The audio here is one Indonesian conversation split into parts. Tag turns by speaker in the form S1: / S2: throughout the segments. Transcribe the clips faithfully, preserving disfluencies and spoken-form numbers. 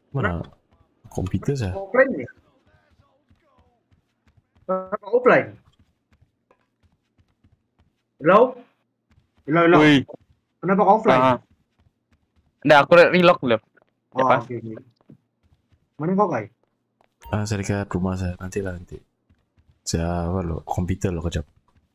S1: Mana komputer saya?
S2: Offline ya? Apa offline? Hello? Hello, hello.
S3: Wih,
S2: Kenapa kau offline?
S3: ah, nggak aku relock belum. Ya
S2: Oh,
S3: pas.
S2: oke, oke. Mana kau, Kai?
S1: Ah, saya dekat rumah saya. Nanti lah nanti. Saya apa lo? Komputer lo kejap.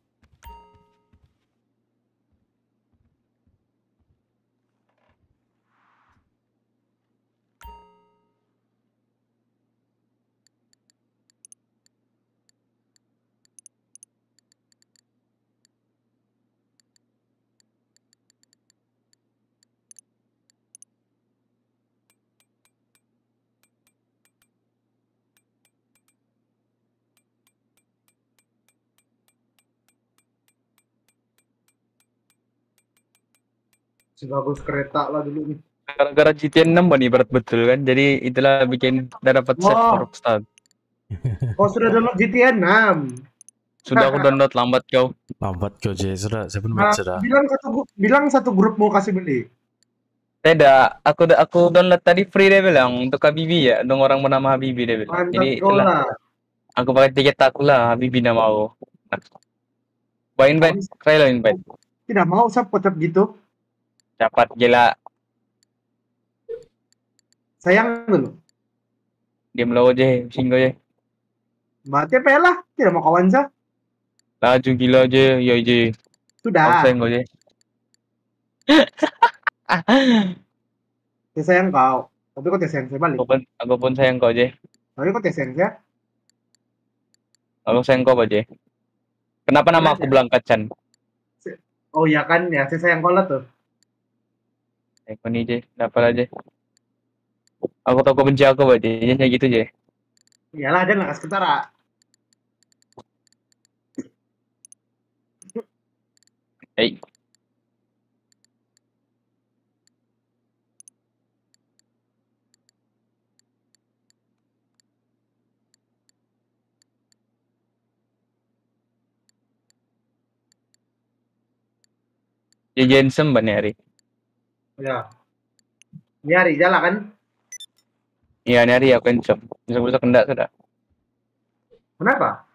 S2: Sebagus kereta lah dulu nih.
S3: Gara-gara G T A enam nih berat betul kan. Jadi itulah bikin udah dapat set
S2: Wah.
S3: Rockstar.
S2: Kau sudah download G T A enam.
S3: Sudah aku download lambat kau.
S1: Lambat kau je sudah. Saya pun
S2: Nah,
S1: buat sudah.
S2: bilang satu bilang satu grup mau kasih beli.
S3: Tidak, aku aku download tadi free dia bilang untuk Habibi ya, untuk orang bernama Habibi dia bilang.
S2: Mantap
S3: Jadi
S2: kau
S3: itulah.
S2: lah.
S3: Aku pakai tiket aku lah, Habibi nama aku. Bawa invite, try lo invite.
S2: Tidak mau support gitu.
S3: Dapat gila.
S2: Sayang dulu.
S3: Diam lo aja, singgo aja.
S2: Mati apa lah? Tidak mau kawan sah.
S3: Laju gila aja, ya aja.
S2: Sudah.
S3: Sayang aja.
S2: Saya sayang kau. Tapi kau sayang saya balik.
S3: Aku pun, aku pun sayang kau aja.
S2: Tapi kau sayang saya.
S3: Aku sayang kau aja. Kenapa nama aku Blanka Chan?
S2: Oh iya kan ya, saya sayang kau lah tuh.
S3: Eh, kau nih aja, dapat aja. Aku tahu kau benci aku aja, jadi gitu aja.
S2: Iyalah, dia nggak ketara.
S3: Hey. Ya Jensen ban hari.
S2: Ya. Ini hari jalan kan?
S3: Iya, ini hari aku handsome. Bisa-bisa kendak sudah.
S2: Kenapa?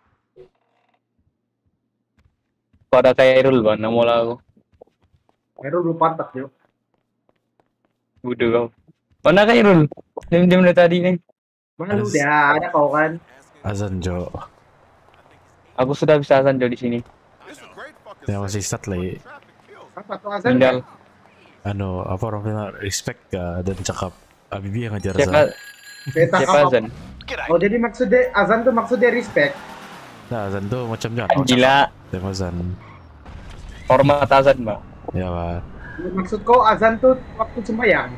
S3: Kau ada kayak Irul ban, nama lah aku.
S2: Heru belum pantas yuk.
S3: Bodoh kau. Mana kayak Irul? Diam-diam dari tadi nih.
S2: Malu
S1: Az-
S2: dia, ada kau kan?
S1: Azan Jo.
S3: Aku sudah bisa azan jauh di sini.
S1: Yang masih start lagi.
S2: Apa tuh azan?
S3: Tinggal
S1: Ano apa orang bilang respect ka dan cakap Habibi yang ngajar
S3: siapa
S1: saya.
S2: Beta
S3: siapa
S2: apa?
S3: azan?
S2: Oh jadi maksudnya azan tuh maksudnya respect.
S1: Nah azan tuh macam jangan.
S3: Kan gila.
S1: Yang azan.
S3: Hormat azan mbak.
S1: Ya pak.
S2: Maksud kau azan tuh waktu sembahyang?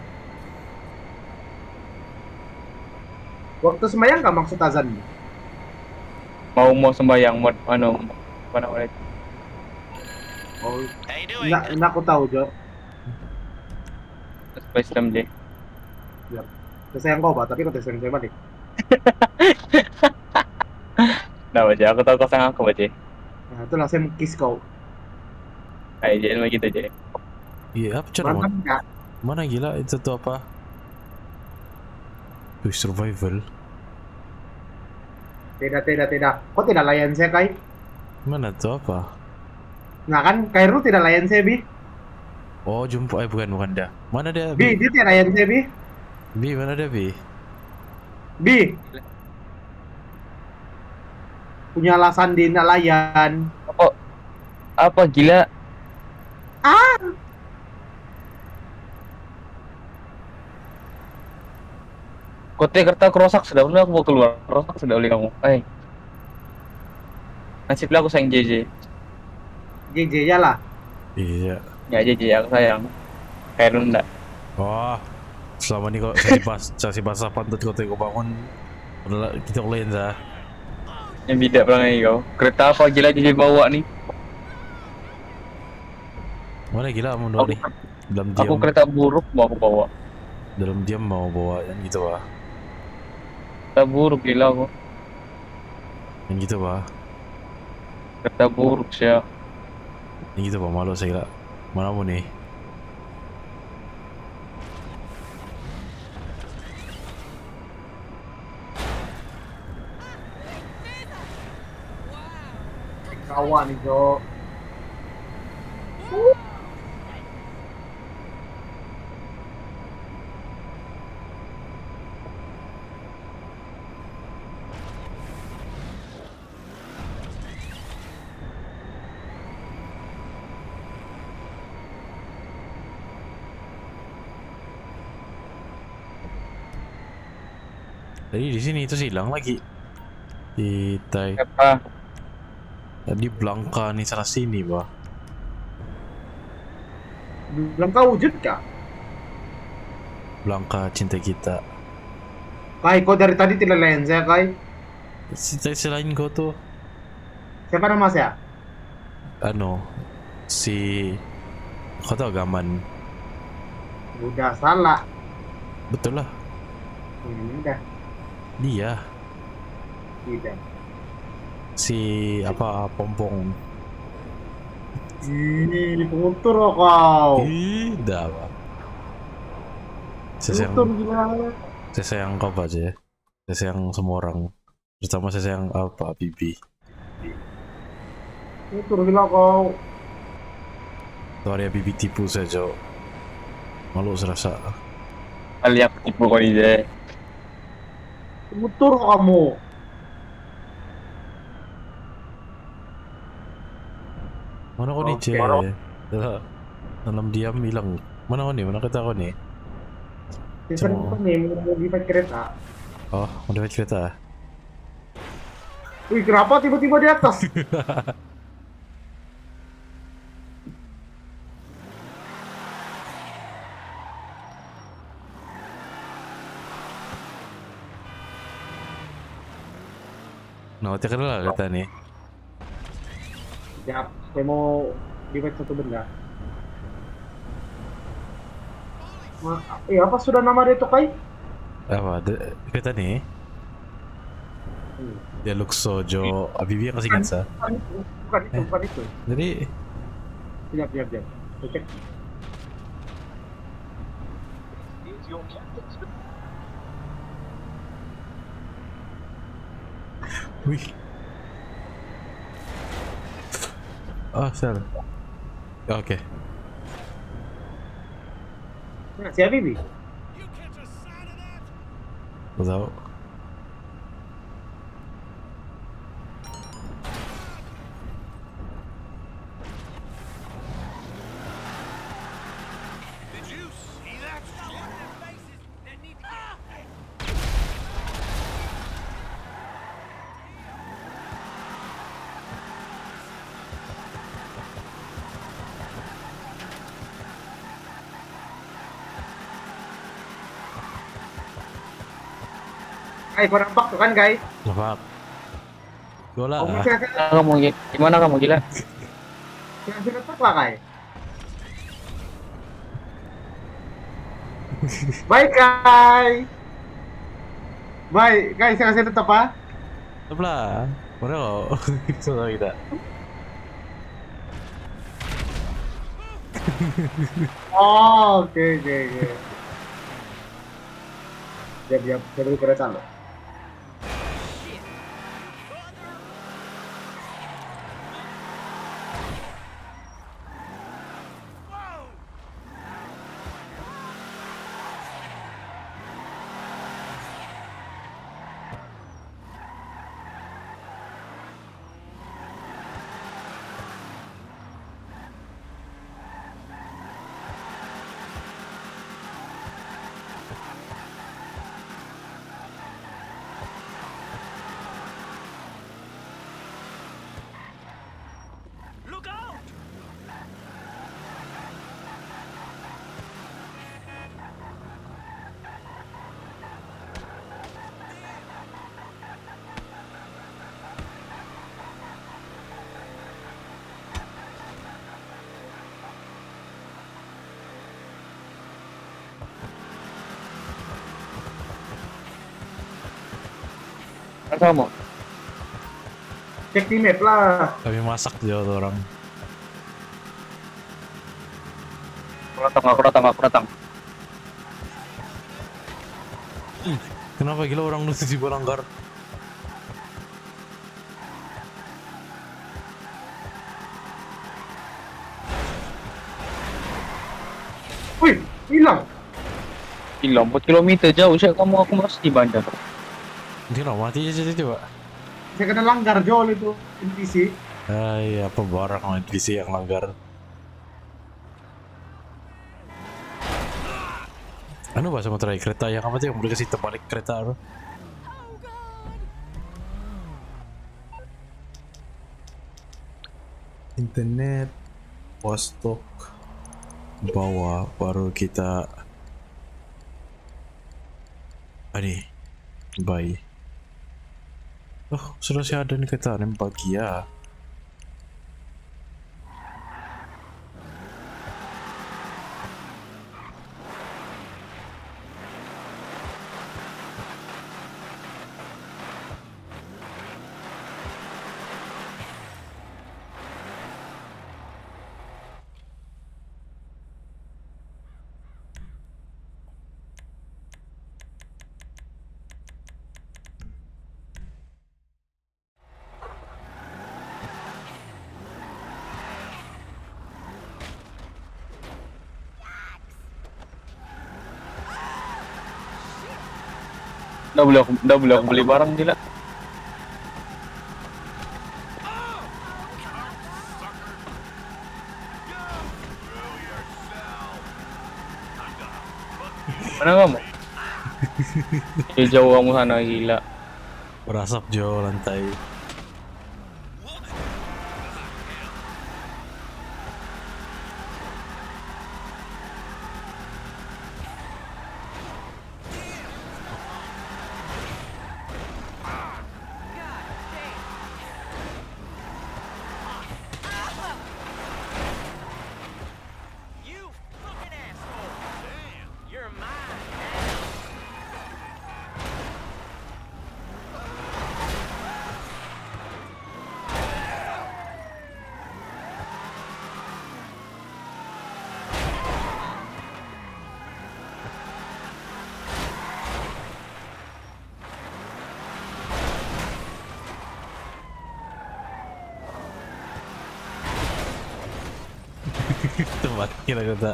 S2: Waktu sembahyang nggak maksud azan?
S3: Mau mau sembahyang mau anu apa namanya?
S2: Oh, enggak, enggak aku tahu Jo.
S3: Supaya Islam je.
S2: Saya sayang kau pak, tapi kau sayang saya balik.
S3: Nah aja, aku tahu kau sayang aku aja.
S2: Nah itulah saya mau kiss kau.
S3: Ayo jadi begitu aja.
S1: Iya apa cara
S2: Mantap nggak?
S1: mana gila itu tuh apa? Wih, survival.
S2: Tidak, tidak, tidak. Kau tidak layan saya Kai?
S1: Mana tuh apa?
S2: Nah kan Kairu tidak layan saya Bi.
S1: Oh jumpa eh bukan bukan dah. Mana dia
S2: Bi,
S1: Bi?
S2: dia tidak layan saya Bi.
S1: Bi mana dia Bi?
S2: Bi. Punya alasan dia tidak layan.
S3: Apa apa gila?
S2: Ah.
S3: Kote kerta kerosak sudah benar aku mau keluar. Rosak sudah oleh kamu. Eh. Nasibnya aku sayang J J.
S2: J J ya lah.
S1: Iya.
S3: Ya J J aku sayang. Kayak lu enggak.
S1: Wah. Selama ini kok saya pas saya basah pantat kau tengok bangun. Adalah kita lain dah.
S3: Yang bidak perangai kau. Kereta apa gila J J bawa nih?
S1: Mana gila mau nih? Dalam diam.
S3: Aku kereta buruk mau aku bawa.
S1: Dalam diam mau bawa yang gitu bah.
S3: Kereta buruk gila aku.
S1: Yang gitu bah.
S3: Kereta buruk sih.
S1: Yang gitu bah malu saya kira. Mana mau nih?
S2: Awan nih, Jo.
S1: Tadi di sini itu hilang lagi. Di Tai.
S3: Apa?
S1: Tadi Blanka nih sana sini, bah.
S2: Blanka wujud kah?
S1: Blanka cinta kita.
S2: Kai, kau dari tadi tidak lensa, Kai.
S1: Si Tai selain kau tuh,
S2: Siapa nama saya?
S1: ano, si kau tahu Gaman.
S2: Udah salah.
S1: Betul lah,
S2: Hmm, udah.
S1: dia.
S2: Tidak.
S1: Si apa Pompong.
S2: Ih, pengutur loh kau.
S1: Ih, dah, Pak. Saya sayang,
S2: Pengutur gimana?
S1: saya sayang kau aja. Saya sayang semua orang. Terutama saya sayang apa Bibi.
S2: Pengutur gila kau.
S1: Tuh ada Bibi tipu saja. Malu serasa.
S3: Kali aku tipu kau ini deh.
S2: Pengutur kamu.
S1: Mana kau nih,
S2: Oke.
S1: Cek? Dah, dalam diam hilang. Mana kau nih? Mana kata kau nih?
S2: Season
S1: Cuma-
S2: apa nih mau di kereta?
S1: Oh, udah cerita.
S2: Wih, kenapa tiba-tiba di atas?
S1: Nah, tiap kali lah kata nih.
S2: Siap, saya mau di satu benda. Ma, eh apa sudah nama dia tuh Kai?
S1: Apa? De- Kata nih.
S2: Hmm.
S1: Dia Luxo, Jo, Bibi yang kasih ingat sa.
S2: Bukan itu, bukan itu,
S1: Eh.
S2: bukan itu.
S1: Jadi,
S2: Siap, siap, siap. Saya cek.
S1: wih. Oh, salah. Oke.
S2: Nah, siapa Bibi?
S1: Aku tahu.
S2: Kai, kau nampak tuh kan Kai?
S1: Nampak. Gola.
S2: Kau masih ada,
S3: Gimana kamu gila? Gimana kamu gila?
S2: masih nampak lah Kai. Baik Kai. Baik, Kai, saya kasih tetap ah.
S1: Tetap lah. Mana kau? Salah kita.
S2: Oh, oke, oke, oke. Siap, siap, saya beri kereta lo.
S3: Mana kamu?
S2: Cek di map lah.
S1: Kami masak dia tuh orang.
S3: Aku datang, aku datang, aku datang.
S1: Kenapa gila orang lu sih langgar?
S2: Wih, hilang.
S3: Hilang empat kilometer jauh saya kamu aku masih di bandar.
S1: Dia lah mati aja jadi pak.
S2: Saya kena langgar jol itu N P C.
S1: Ah iya pembarang N P C yang langgar. Anu bahasa motor kereta yang apa tuh yang boleh kasih terbalik kereta anu? Internet, postok, bawah, baru kita ini buy. Oh sudah sih ada nih kereta nih bahagia.
S3: Udah boleh aku, udah boleh aku beli barang gila. Mana kamu? Jauh kamu sana gila.
S1: Berasap jauh lantai. Tempat kita kata.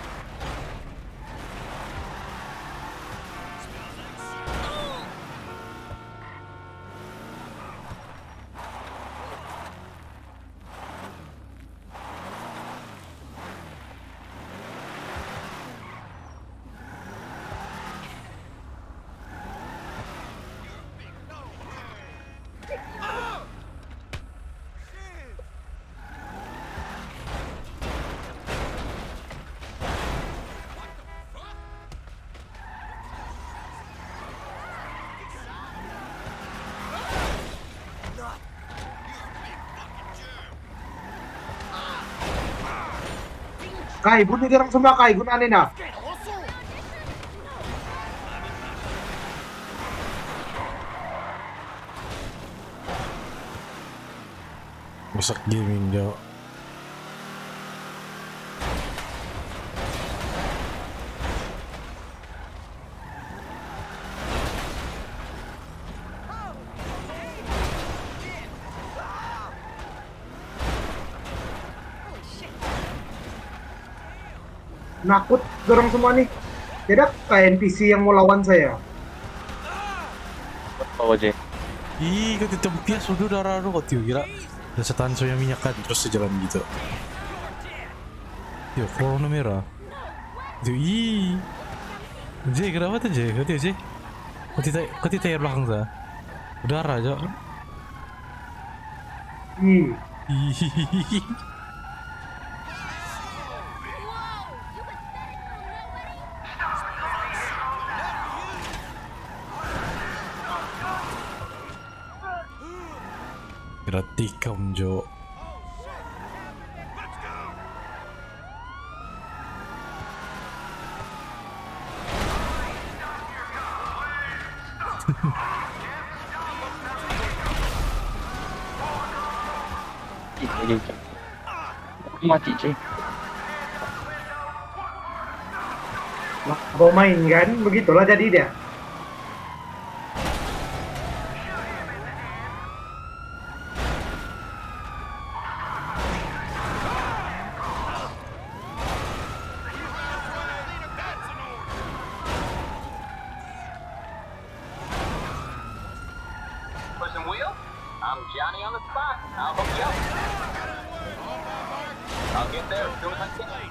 S2: Kai, bunuh dia orang semua Kai, gunain na.
S1: Rusak gaming jauh.
S2: Nakut dorong semua nih. Tidak kayak N P C yang mau lawan saya.
S3: Oh J.
S1: Ih, kau tempias udah darah lu kau kira. Ada setan soalnya minyak kan terus sejalan gitu. Yo, warna merah. Tuh, ih. J, kenapa tuh J? Kau tuh J? Kau tidak, kau tidak air belakang sah. Udara aja.
S2: Ih.
S1: Ih. Tikam Jo.
S3: Mati cuy.
S2: Mau main kan? Begitulah jadi dia.
S4: I'm Johnny on the spot. I'll hook you up. I'll get there as soon as I can.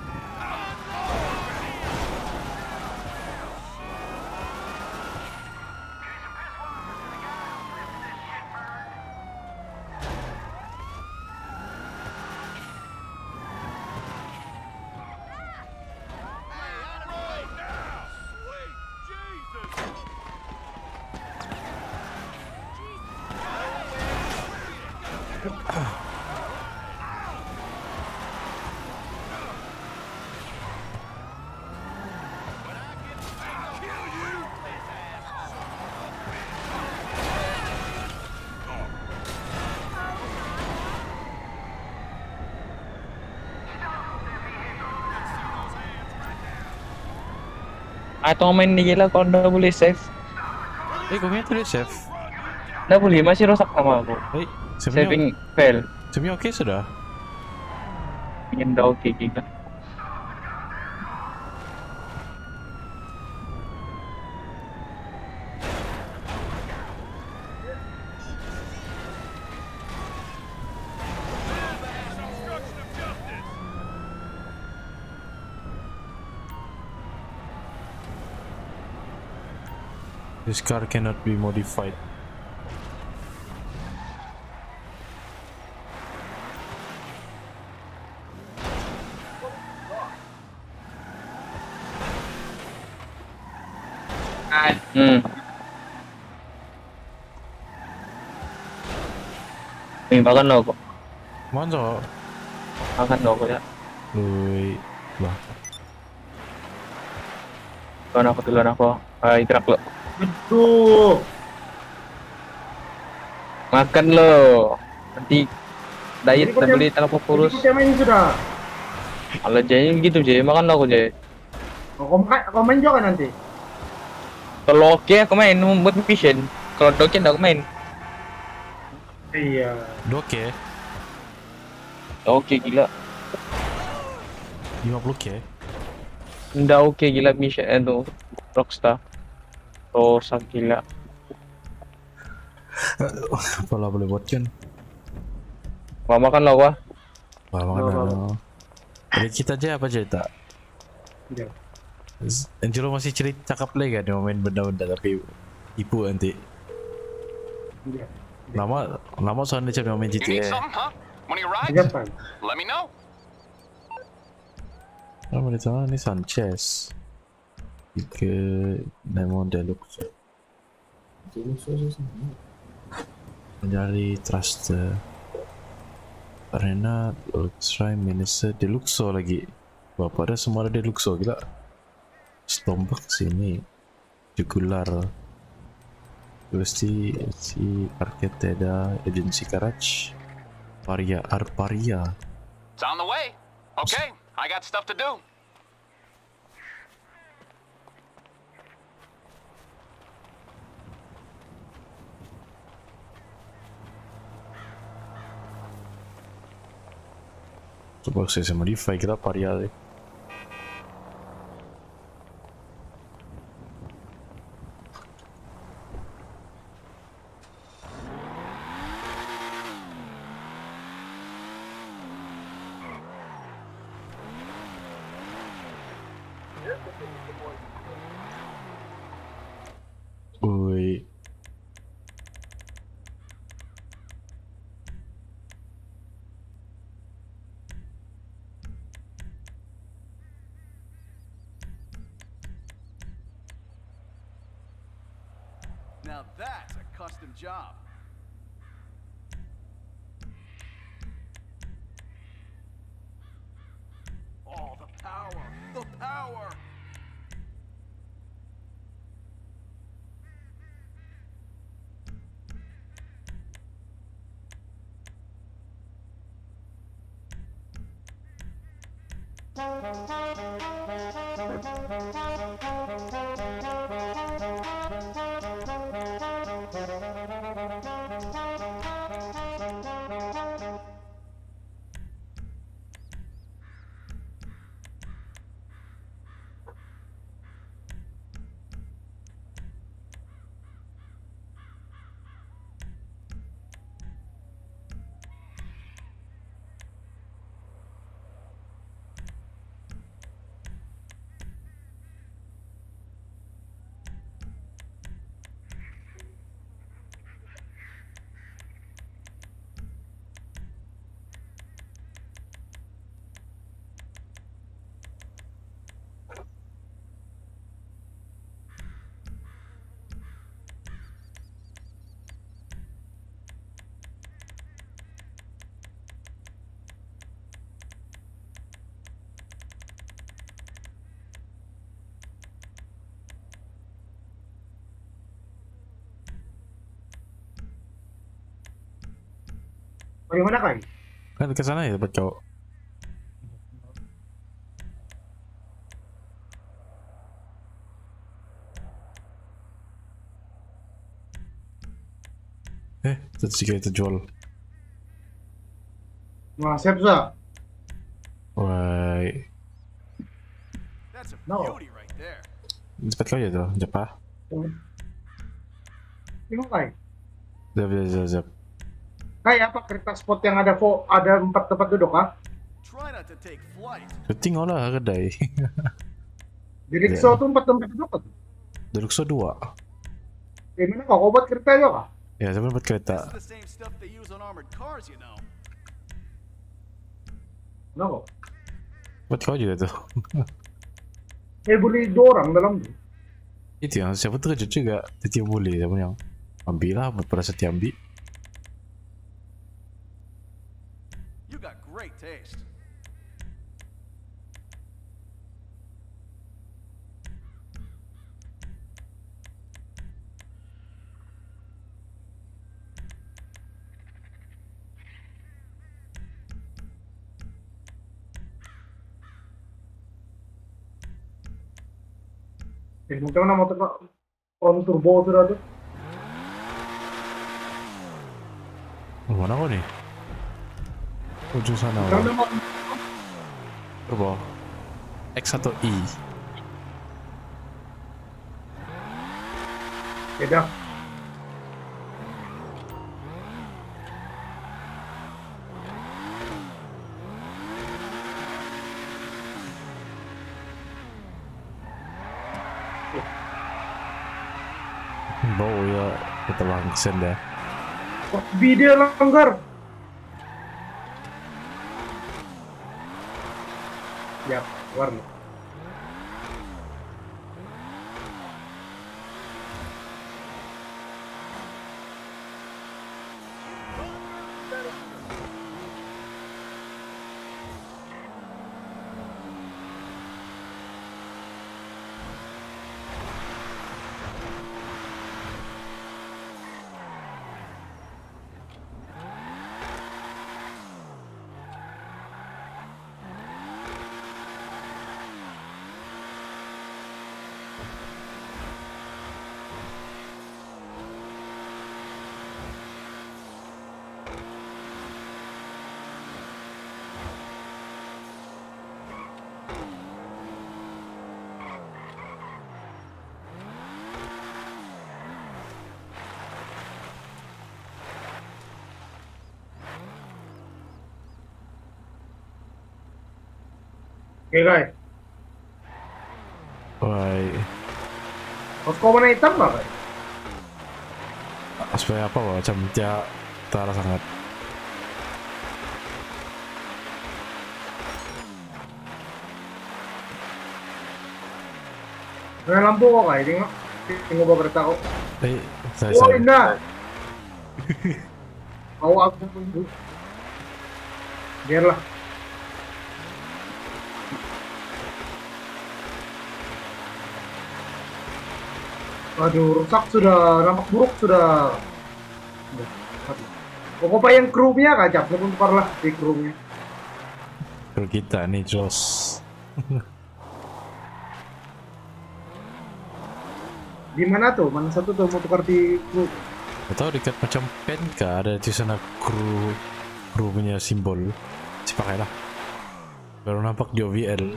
S3: Atau main di gila kalau nggak boleh save.
S1: Eh, kau punya tulis chef.
S3: Nggak boleh, masih rusak sama aku.
S1: Eh, sebenarnya
S3: Saving fail.
S1: sebenarnya oke sudah.
S3: Ingin dah oke gila.
S1: This car cannot be modified.
S3: Hmm. Nih, makan lo kok.
S1: Masa?
S3: Makan lo kok ya.
S1: Woi, lah.
S3: Duluan aku, duluan aku. Ah, itrak lo.
S2: Aduh.
S3: Makan lo. Nanti diet
S2: Jadi kau
S3: tak
S2: yang-
S3: beli terlalu kurus.
S2: Jadi kau main sudah.
S3: Kalau Jay gitu Jay, makan lo aku Jay.
S2: Oh, kau, main- kau main juga nanti.
S3: Kalau oke aku main buat mission. Kalau oke aku main.
S2: Iya.
S1: Oke,
S3: Oke gila.
S1: lima puluh K.
S3: Nggak oke gila mission itu Rockstar. Rosak gila.
S1: Apalah boleh buat kan?
S3: Mau makan lo gua?
S1: Wah, mana? Jadi kita aja apa cerita?
S2: Iya.
S1: Angelo masih cerita cakap lagi kan dia main benda-benda tapi ibu nanti.
S2: Iya.
S1: Nama nama soalnya dia main
S4: You need
S1: G T A.
S4: something, huh? One of your rides?
S2: Iya, Pak.
S4: Let me know.
S1: Nama dia sana ini Sanchez. Tiga Diamond Deluxe. Mencari Trust Arena Ultra Minister Deluxo lagi. Bapak ada semua ada Deluxo gila. Stombak sini Jugular Gusti si Arketeda Agency Karaj Paria Arparia.
S4: It's on the way. Okay, I got stuff to do.
S1: Coba saya modify kita Paria deh. Ui.
S5: Now that's a custom job. Oh, the power! The power!
S2: Bagaimana Kai?
S1: Kan ke sana ya tempat cowok. Eh, itu jika itu jual.
S2: Nah, siap sa.
S1: Wah,
S5: That's a
S2: No.
S5: beauty right there.
S1: tempat kau ya tuh, Jepang.
S2: Ini Kai.
S1: Zap, zap, zap, zap.
S2: Kai apa kereta spot yang ada fo ada empat tempat duduk ah?
S5: Try not to take flight.
S1: Tinggal lah kedai.
S2: Di Rikso
S1: Iya.
S2: tuh empat tempat duduk tuh.
S1: Duduk so dua.
S2: Eh mana kok kau buat kereta ya kah?
S1: Ya, saya buat
S5: This
S1: kereta.
S5: is the same stuff they use on armored cars, you know.
S2: Mana kok?
S1: Buat kau juga tuh.
S2: Eh boleh dua orang dalam tuh.
S1: Itu yang siapa tuh kerja juga. Itu yang boleh, siapa yang ambil lah buat pada setiap ambil.
S5: You got great taste.
S2: Eh mungkin mana motor Pak? On turbo sudah tuh.
S1: Mana kau nih? Ujung sana.
S2: Karena mau
S1: Turbo. X atau I?
S2: beda.
S1: Bau ya, kita langsung dah.
S2: Kok video langgar? Ya, warna. Oke guys,
S1: Wah,
S2: harus kau warna hitam nggak guys?
S1: supaya apa wah? Macam dia terasa sangat.
S2: Warna lampu kok guys, tengok, tengok bawa kereta kok.
S1: Eh, saya
S2: Oh
S1: saya.
S2: indah. Kau aku tunggu. Biarlah. Aduh, rusak sudah, nampak buruk sudah. Udah, mati. Pokoknya yang kru-nya kacap, pun tukar lah di kru-nya.
S1: Kalau kita nih Jos.
S2: Di mana tuh? Mana satu tuh mau tukar di kru?
S1: Atau dekat macam pen kah ada di sana kru kru punya simbol. Sipakai lah. Baru nampak di O V L.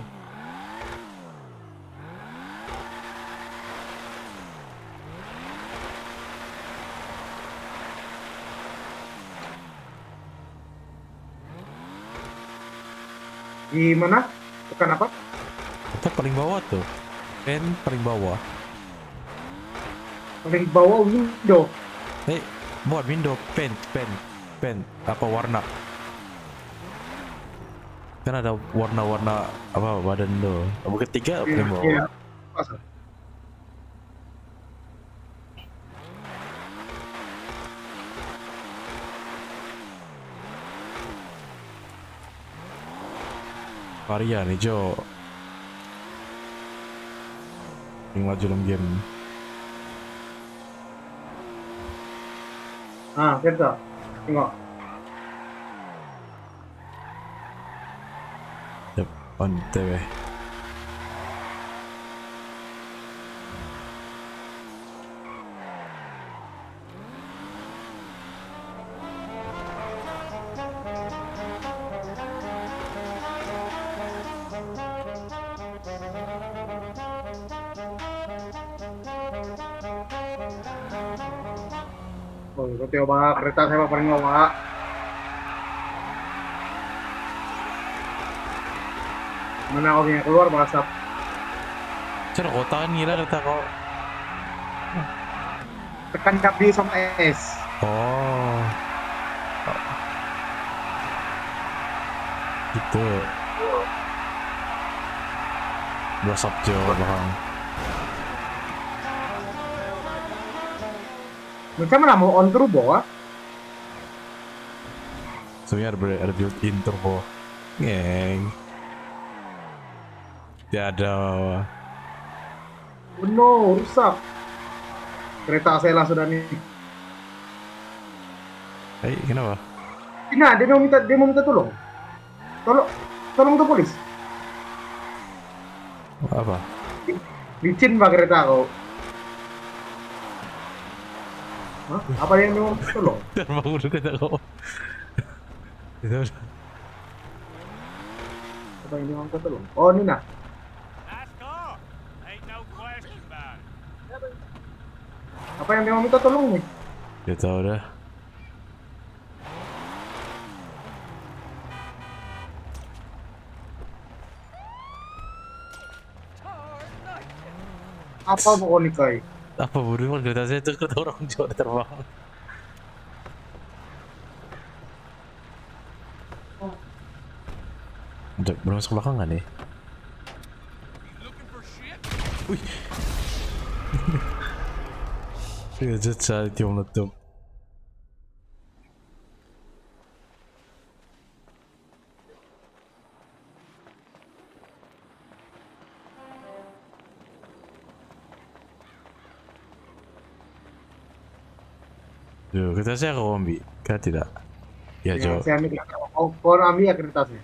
S2: Di mana? Tekan apa?
S1: Atau paling bawah tuh. Pen paling bawah.
S2: Paling bawah window.
S1: Eh, buat window pen pen pen apa warna? Kan ada warna-warna apa badan tuh. Apa ketiga paling bawah.
S2: Iya. Masa?
S1: Varian hijau. Yang maju dalam game.
S2: Ah, kereta. Tengok.
S1: On the way.
S2: Oh, itu Pak, kereta saya paling mau, Pak. Mana kau yang keluar, Pak Asap?
S1: Cara kota kan gila kereta kok.
S2: Tekan W sama S.
S1: Oh. Gitu. Belasap jauh bang.
S2: Macam mana mau on turbo, ah?
S1: Sebenarnya ada, ada built-in turbo. Ngeng. Tidak ada.
S2: Oh no, rusak. Kereta saya lah sudah nih.
S1: Hei, kenapa?
S2: Nah, dia mau minta, dia mau minta tolong. Tolong, tolong tuh polis.
S1: Apa?
S2: Licin Pak kereta kau. Hah? Apa yang dia mau minta tolong?
S1: Terbangun kereta kok. Itu udah.
S2: Apa yang dia mau minta tolong? Oh, ini nah. Apa yang dia mau minta tolong nih?
S1: Dia tahu dah.
S2: Apa mau nih kai?
S1: Apa bodoh kan kereta saya itu kereta orang Jawa terbang. Udah belum masuk belakang nggak nih? Wih. Dia just saat dia menutup. Duh, kereta saya kau ambil, kan tidak? Ya,
S2: Ya,
S1: Jo.
S2: saya ambil. Oh, kau ambil ya kereta saya.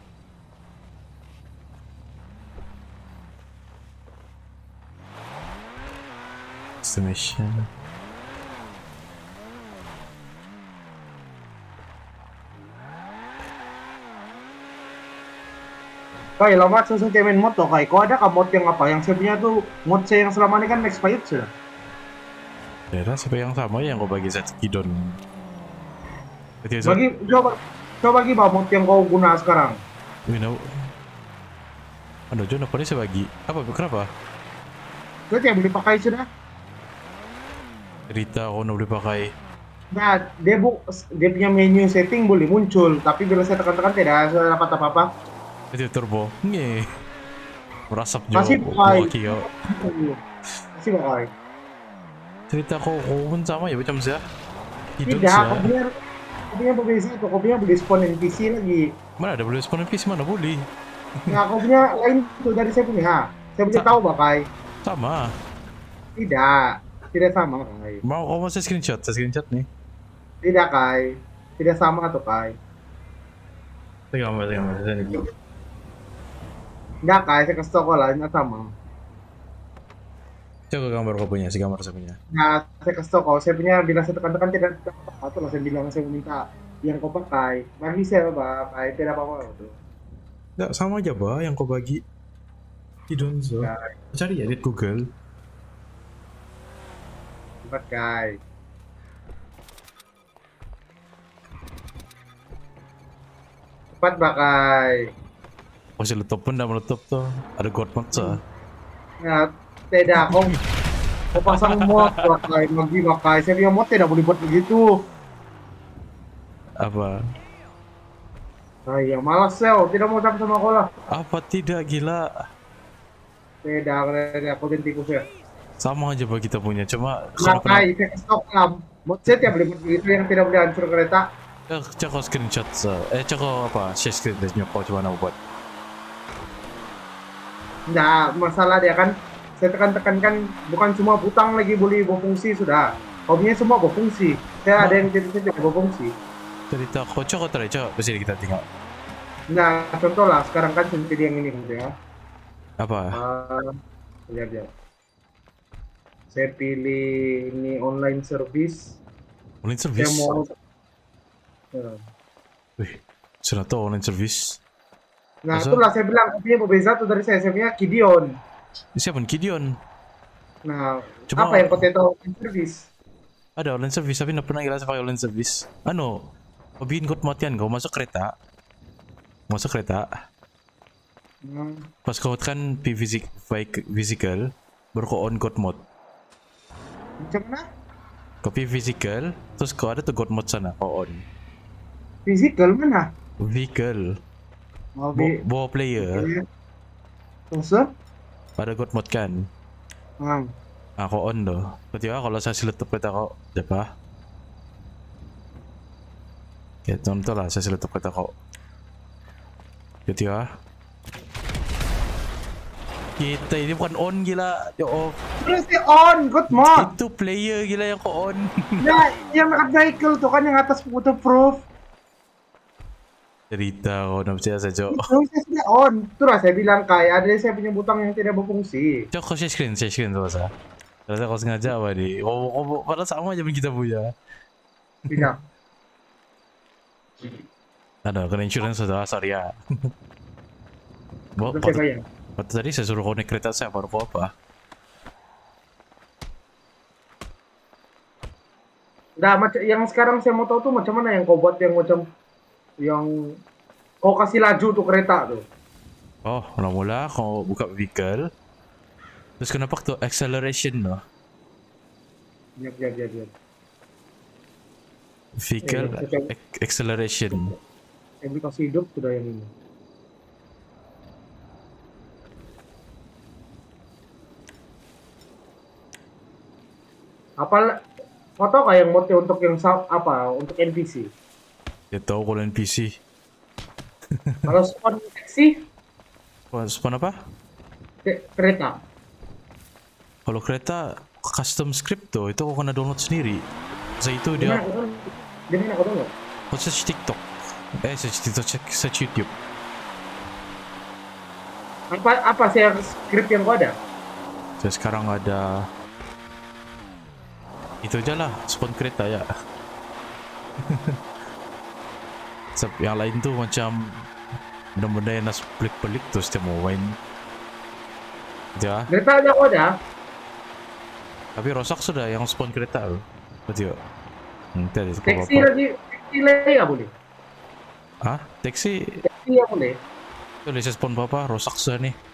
S1: Destination.
S2: Kai, lama saya main mod toh kai. Kau ada kah mod yang apa? Yang saya punya tuh mod saya yang selama ini kan expired sudah.
S1: Daerah siapa yang sama yang kau bagi set kidon? Berarti itu.
S2: Bagi coba coba bagi bah mod yang kau guna sekarang.
S1: Wih, no. Aduh, John, apa ini saya bagi? Apa? Kenapa?
S2: Kau yang boleh pakai sudah.
S1: Cerita kau nak boleh pakai.
S2: Nah, dia bu, dia punya menu setting boleh muncul, tapi bila saya tekan-tekan tidak saya dapat apa-apa.
S1: Itu turbo. Nge. Merasap Jo.
S2: Masih pakai.
S1: Oke, yo.
S2: Masih pakai.
S1: Cerita kau kau pun sama ya macam saya. Hidung
S2: Tidak,
S1: saya.
S2: kau punya kau punya berbeza itu, kau punya boleh spawn N P C lagi.
S1: Mana ada boleh spawn N P C, mana boleh?
S2: Nah, kau punya lain itu dari saya punya. Ha. Saya boleh
S1: Sa-
S2: tahu pakai.
S1: Sama.
S2: Tidak, tidak sama kai.
S1: Mau kau mau saya screenshot, saya screenshot nih.
S2: Tidak kai, tidak sama tuh kai.
S1: Saya gambar, saya gambar, saya lagi.
S2: Tidak kai, saya kasih tau kau lah, tidak sama.
S1: Coba gambar kau punya, si gambar saya punya.
S2: Nah, saya kasih tau kau, saya punya bila saya tekan-tekan tidak apa-apa, itulah saya bilang saya minta yang kau pakai. Bagi saya pakai, tidak apa-apa tuh.
S1: Enggak, sama aja bah yang kau bagi. Hidonzo.
S2: Nah,
S1: Cari ya di Google.
S2: pakai. Cepat pakai.
S1: Masih laptop pun dah meletup tuh. Ada god mode sah.
S2: Nah, tidak kau kau pasang mod pakai lagi pakai. Saya punya mod tidak boleh buat begitu.
S1: Apa?
S2: Nah, ya malas sel, tidak mau sama sama kau lah.
S1: Apa tidak gila?
S2: Tidak, tidak aku tikus ya.
S1: Sama aja bah kita punya, cuma karena
S2: Pakai, saya kasih tau kau. Mod saya tidak boleh buat begitu yang tidak boleh hancur kereta.
S1: Eh, cek kau screenshot sah. Eh, cek kau apa? Share screen dan nyokau coba nak buat.
S2: Nggak masalah dia kan. Saya tekan-tekan kan bukan cuma butang lagi boleh berfungsi sudah. Hobinya semua berfungsi. Saya ada yang tidak tidak berfungsi.
S1: Cerita kau cek kau try cek. Besok kita tengok.
S2: Nah, contoh lah, sekarang kan seperti yang ini gitu ya.
S1: Apa?
S2: Ah, lihat ya. Saya pilih ini online service.
S1: Online
S2: Saya
S1: service?
S2: mau, ya.
S1: Wih, sudah tahu online service.
S2: Nah,
S1: Masa?
S2: itulah saya bilang, dia berbeza tuh dari saya, saya punya Gideon.
S1: Siapa nih Gideon?
S2: Nah,
S1: Cuma-
S2: apa yang kau tahu online service?
S1: Ada online service tapi nggak pernah jelas pakai online service. Ano, kau bikin kod matian kau masuk kereta, masuk kereta.
S2: Hmm.
S1: Pas kau kan P physic, physical, baru kau on god mode.
S2: Macam mana?
S1: Kau P physical, terus kau ada tuh god mode sana kau on.
S2: Physical mana?
S1: Vehicle,
S2: Mau
S1: Bo
S2: bi-
S1: bawa player,
S2: Terus?
S1: pada god mode kan.
S2: Hmm.
S1: Nah, kau on tuh. Ketika kalau saya siletup kereta kau, siapa? Ya, contoh lah saya siletup kereta kau. Ketika kita ini bukan on gila, yo off.
S2: Terus dia on, good mod.
S1: Itu player gila yang kau on.
S2: Nah, yang dekat vehicle tuh kan yang atas waterproof.
S1: Cerita kau nak percaya saja.
S2: Itu saya sudah on. Itulah saya bilang kayak ada saya punya butang yang tidak berfungsi.
S1: Cok kau share screen, share screen tuh masa. Ternyata kau sengaja apa nih? Oh, oh, padahal sama aja dengan kita punya.
S2: Tidak.
S1: Ada kena insurance sudah, sorry ya. Bawa
S2: Terus saya bayar.
S1: waktu tadi saya suruh kau naik kereta saya baru kau apa?
S2: Nah, macam yang sekarang saya mau tahu tuh macam mana yang kau buat yang macam yang kau kasih laju tuh kereta tuh.
S1: Oh, mula-mula kau buka vehicle. Terus kenapa tuh acceleration loh?
S2: Biar, biar, biar, biar.
S1: Vehicle
S2: Eh, saya-
S1: ac- acceleration.
S2: Aplikasi hidup sudah yang ini. Apa foto kayak yang mode untuk yang sa- apa untuk N P C?
S1: Dia tahu kalau N P C.
S2: Kalau spawn taxi
S1: Wah, spawn apa?
S2: ke- kereta.
S1: Kalau kereta custom script tuh, itu kau kena download sendiri. Saya itu
S2: Di
S1: dia,
S2: mana kau tahu? Di mana kau tahu nggak?
S1: kau search TikTok. Eh, search TikTok, search, search YouTube.
S2: Apa apa sih yang script yang kau ada?
S1: Saya sekarang ada itu aja lah, spawn kereta ya. Sep- yang lain tuh macam benda-benda yang nas pelik-pelik tuh setiap mau main. Ya,
S2: Kereta aja kau ada.
S1: tapi rosak sudah yang spawn kereta tuh. Betul. Hmm, tadi kau
S2: Taxi
S1: bapak.
S2: lagi taxi lagi nggak boleh.
S1: Ah, taxi
S2: Taxi nggak boleh.
S1: tuh bisa spawn apa? Rosak sudah nih.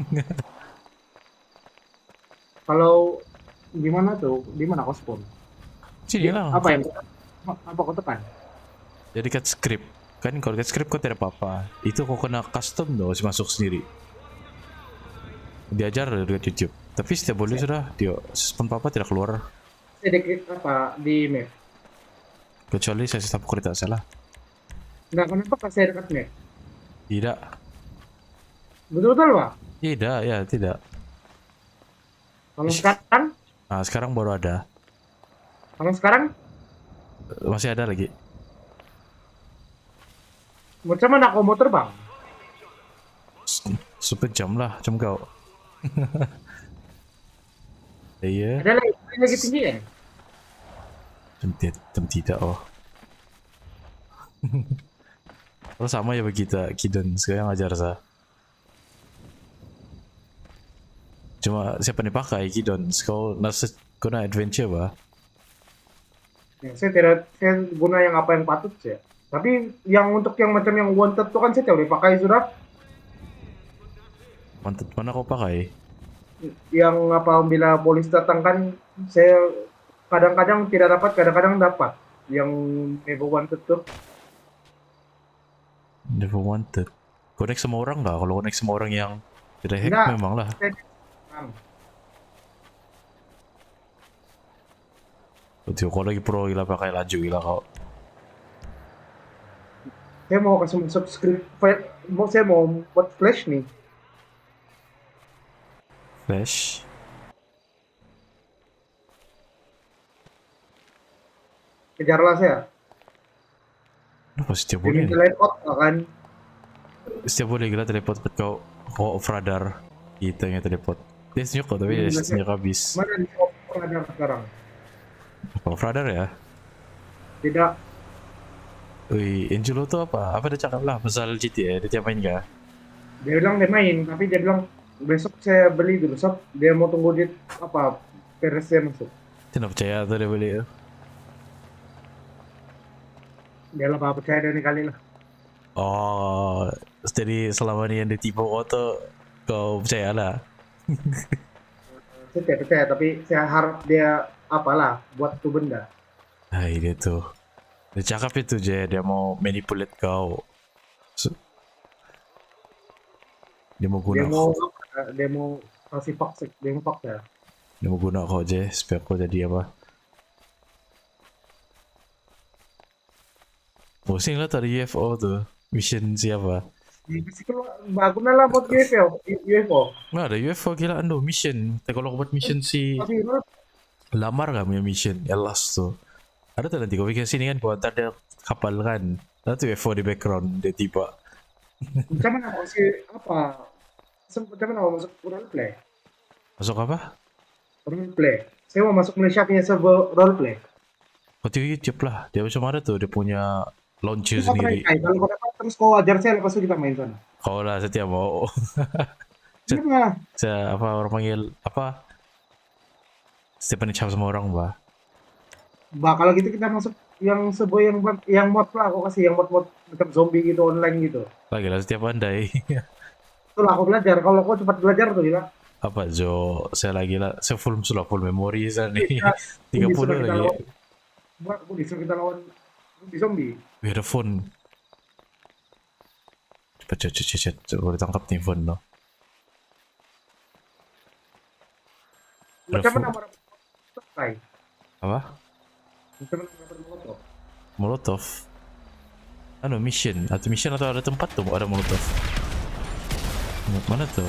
S2: Kalau di mana tuh? Di mana kau spawn?
S1: Sini lah.
S2: Apa yang apa kau tekan?
S1: Jadi cut script. Kan kalau cut script kau tidak apa-apa. Itu kau kena custom tuh, harus masuk sendiri. Diajar dekat YouTube. Tapi setiap boleh sudah dia spawn apa tidak keluar.
S2: Sedikit apa di map.
S1: Kecuali saya stop kereta salah.
S2: Nggak kenapa pas saya dekat map?
S1: Tidak.
S2: Betul-betul pak.
S1: Tidak, ya tidak.
S2: Kalau sekarang,
S1: Nah, sekarang baru ada.
S2: kalau sekarang
S1: Masih ada lagi.
S2: macam mana kau mau terbang?
S1: Super jam lah, jam kau. Iya,
S2: Ada lagi, ada lagi tinggi kan?
S1: jam tidak, jam tidak oh. Kalau sama ya begitu, Kiden sekarang ngajar saya. Cuma siapa nih pakai Kidon? Kau nasi kau nak adventure bah?
S2: Ya, saya tidak, saya guna yang apa yang patut sih. Tapi yang untuk yang macam yang wanted tuh kan saya udah pakai sudah.
S1: Mantap, mana kau pakai?
S2: Yang apa bila polis datang kan saya kadang-kadang tidak dapat, kadang-kadang dapat. Yang never wanted tuh.
S1: Never wanted. Connect sama orang nggak? Kalau connect sama orang yang tidak hack
S2: Nggak.
S1: memang lah.
S2: Saya- Hmm.
S1: Betul, kau lagi pro gila pakai laju gila kau.
S2: Saya mau kasih masuk script file, mau saya mau buat flash nih.
S1: Flash.
S2: Kejarlah saya.
S1: Kenapa setiap
S2: Jadi
S1: boleh?
S2: layout kan.
S1: setiap boleh gila teleport kau kau off radar kita yang teleport. Dia senyuk kok tapi dia senyuk habis.
S2: Mana di off radar sekarang?
S1: Off radar ya?
S2: Tidak.
S1: Wih, Angelo tuh apa? Apa dia cakap lah pasal G T A? Dia tiap main kah?
S2: Dia bilang dia main, tapi dia bilang besok saya beli dulu. Sob, dia mau tunggu dia apa? Peresnya masuk.
S1: Dia nak percaya tuh dia beli.
S2: Dia lah percaya dia ni kali lah.
S1: Oh, jadi selama ni yang dia tipu auto kau percaya lah.
S2: Saya tidak percaya, tapi saya harap dia apalah buat tu benda.
S1: Hai dia tuh. Dia cakap itu je, dia mau manipulate kau. So, dia mau guna
S2: Dia mau
S1: kau.
S2: dia mau kasih paksa, dia mau paksa.
S1: Dia mau guna kau je supaya kau jadi apa. Pusing lah tadi U F O tuh. Mission siapa?
S2: Mesti keluar bagus lah buat U F O. U F O.
S1: Nggak ada U F O gila ando mission. Tapi kalau kau buat mission si
S2: Tapi
S1: lamar gak punya mission yang last tuh. Ada tuh nanti kau bikin sini kan kau antar dia kapal kan. Ada tuh U F O di background dia tiba.
S2: macam mana mau si apa? Sem- Macam mana mau masuk roleplay?
S1: Masuk apa?
S2: Roleplay. Saya mau masuk Malaysia punya server roleplay.
S1: Kau tengok YouTube lah. Dia macam mana tuh? Dia punya launcher
S2: Kita try,
S1: sendiri.
S2: try. Kalau kau dapat terus kau ajar saya, lepas itu kita main sana.
S1: Kau lah setiap mau.
S2: Kenapa?
S1: Saya apa orang panggil apa? Setiap penicam sama orang bah.
S2: Bah kalau gitu kita masuk yang sebuah yang buat yang mod lah, aku kasih yang mod-mod macam zombie gitu online gitu.
S1: Lagi lah setiap pandai.
S2: Itulah aku belajar. Kalau kau cepat belajar tuh gila.
S1: Apa Jo? Saya lagi lah. Saya full sudah full memori saya nih.
S2: Iya.
S1: tiga
S2: Disuruh
S1: puluh
S2: kita
S1: lagi.
S2: lawan- Buat aku disuruh kita lawan zombie zombie.
S1: We ada phone. Cepat cepat cepat cepat. Coba boleh tangkap nih phone no. Ada
S2: Macam
S1: phone.
S2: mana orang try?
S1: Apa?
S2: Macam mana orang molotov?
S1: Molotov. Anu mission atau mission atau ada tempat tuh ada molotov. Mana tuh?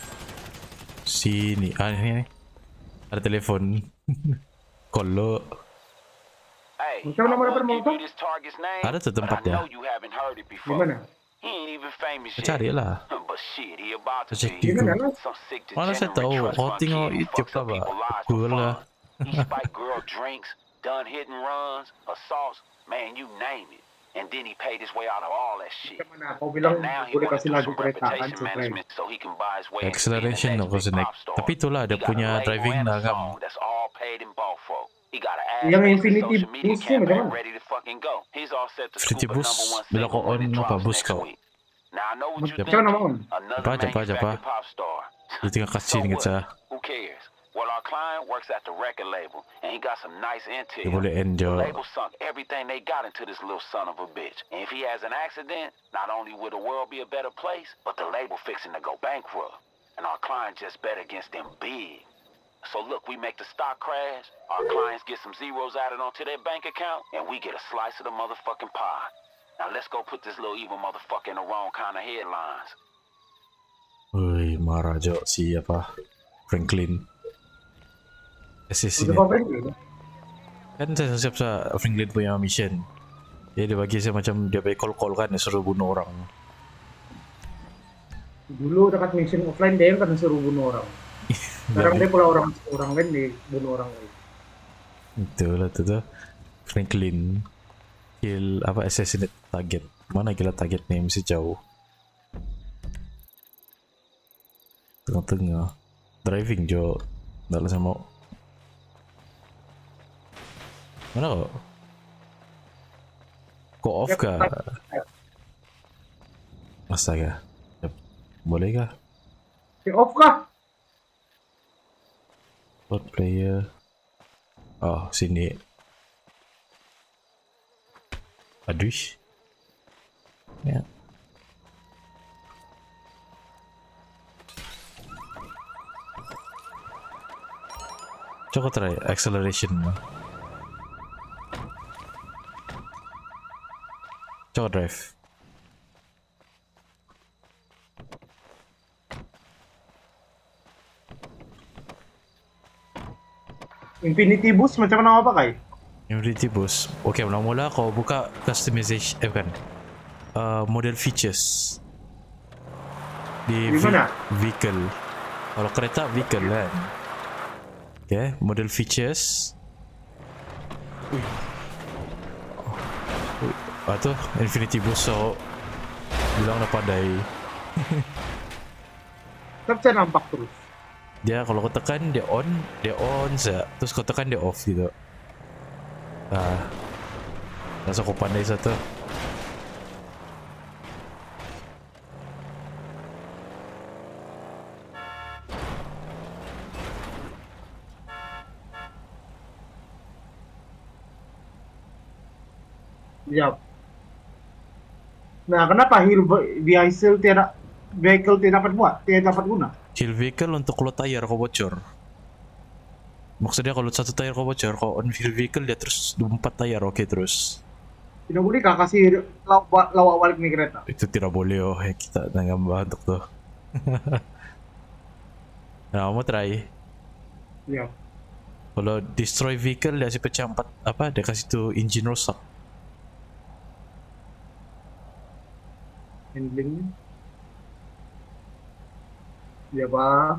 S1: Sini. Ah ini nih. Ada telepon. Kalau
S4: Hey,
S2: Macam mana
S4: I
S2: dapat
S4: will give
S2: molotov?
S4: you this target's name,
S1: ada tuh
S4: but I
S1: tempatnya.
S4: know you haven't heard it
S2: Di
S4: before.
S2: mana?
S4: He ain't even famous yet.
S1: Cari lah.
S4: But shit, he about to
S1: Cek
S4: be.
S1: di
S2: Di mana
S1: Google.
S2: lah?
S4: Some sick
S1: Mana saya
S4: degenerate
S1: tahu?
S4: trust
S1: Kau
S4: fund
S1: tengok
S4: kid who
S1: YouTube
S4: fucks up
S1: lah, Pak.
S4: people's lives for
S1: Google lah.
S4: fun. He spiked girl drinks, done hit and runs, assaults, man, you name it. And then he paid his way out of all that shit.
S2: Macam mana? Kau bilang
S4: And now he
S2: boleh
S4: wanna
S2: kasih
S4: do
S2: lagu
S4: some
S2: kereta kan
S4: reputation
S2: supply.
S4: management so he can buy his way into being the
S1: Acceleration
S4: next
S1: aku
S4: big
S1: snack.
S4: pop star.
S1: Tapi itulah dia
S4: He got
S1: punya
S4: a label
S1: driving
S4: and a
S1: lah kan.
S4: song that's all paid and bought for. He got an ass
S2: Yang
S4: face
S2: Infinity
S4: social media
S2: Boost ni macam
S4: campaign
S2: mana?
S4: ready to fucking go. He's all set to
S1: Infinity
S4: scoop a
S1: Boost,
S4: number one
S1: bila
S4: single
S1: kau
S4: when it
S1: on apa,
S4: drops
S1: boost
S4: next
S1: kau.
S4: week. Now I know what you
S1: Macam
S4: think.
S2: mana, Mon?
S4: Another
S1: Apa, apa, apa.
S4: manufactured pop star.
S1: Dia tengah
S4: So
S1: cutscene
S4: what?
S1: kita.
S4: Who cares? Well, our client works at the record label, and he got some nice intel.
S1: Dia boleh end
S4: The
S1: je.
S4: label sunk everything they got into this little son of a bitch. And if he has an accident, not only will the world be a better place, but the label fixing to go bankrupt. And our client just bet against them big. So look, we make the stock crash, our clients get some zeros added onto their bank account, and we get a slice of the motherfucking pie. Now let's go put this little evil motherfucker in the wrong kind of headlines.
S1: Wih, marah Jo si apa? Franklin.
S2: Udah
S1: Assassinate.
S2: kau beli?
S1: Kan saya siap sa Franklin punya mission. Jadi dia bagi saya macam dia bagi call-call kan dia suruh bunuh orang.
S2: Dulu dekat mission offline dia yang kan suruh bunuh orang. Sekarang dia pula orang orang lain dibunuh orang lain.
S1: Itu lah tu tu. Franklin kill apa assassinate target. Mana gila target ni mesti jauh. Tengah-tengah. Driving Jo. Tak lah saya mau. Mana kau? Kau off kah? Astaga. Yep. Boleh kah?
S2: Si off kah?
S1: Load player. Oh, sini. Aduh. Ya. Coba try acceleration. Coba drive.
S2: Infinity Boost macam mana apa kai?
S1: Infinity Boost. Okay, mula-mula kau buka customization, eh bukan. Uh, model features. Di
S2: Di
S1: ve-
S2: mana?
S1: vehicle. Kalau kereta vehicle kan. Oke, okay, model features. Wih. Wih. Ah tuh Infinity Busok. Bilang udah padai.
S2: Tetap saya nampak terus.
S1: Dia kalau kau tekan dia on, dia on saja. Terus kau tekan dia off gitu. Ah. Rasa kau pandai satu.
S2: Siap. Nah, kenapa heal vehicle tidak vehicle tidak dapat buat, tidak dapat guna?
S1: Heal vehicle untuk kalau tayar kau bocor. Maksudnya kalau satu tayar kau bocor, kau on heal vehicle dia terus empat tayar oke okay, terus.
S2: Tidak boleh kah kasih lawak lawak balik nih kereta?
S1: Itu tidak boleh oh ya kita jangan untuk tuh. Nah, mau try.
S2: Siap.
S1: Kalau destroy vehicle dia kasih pecah empat apa? Dia kasih tuh engine rusak.
S2: Handlingnya. Ya pak.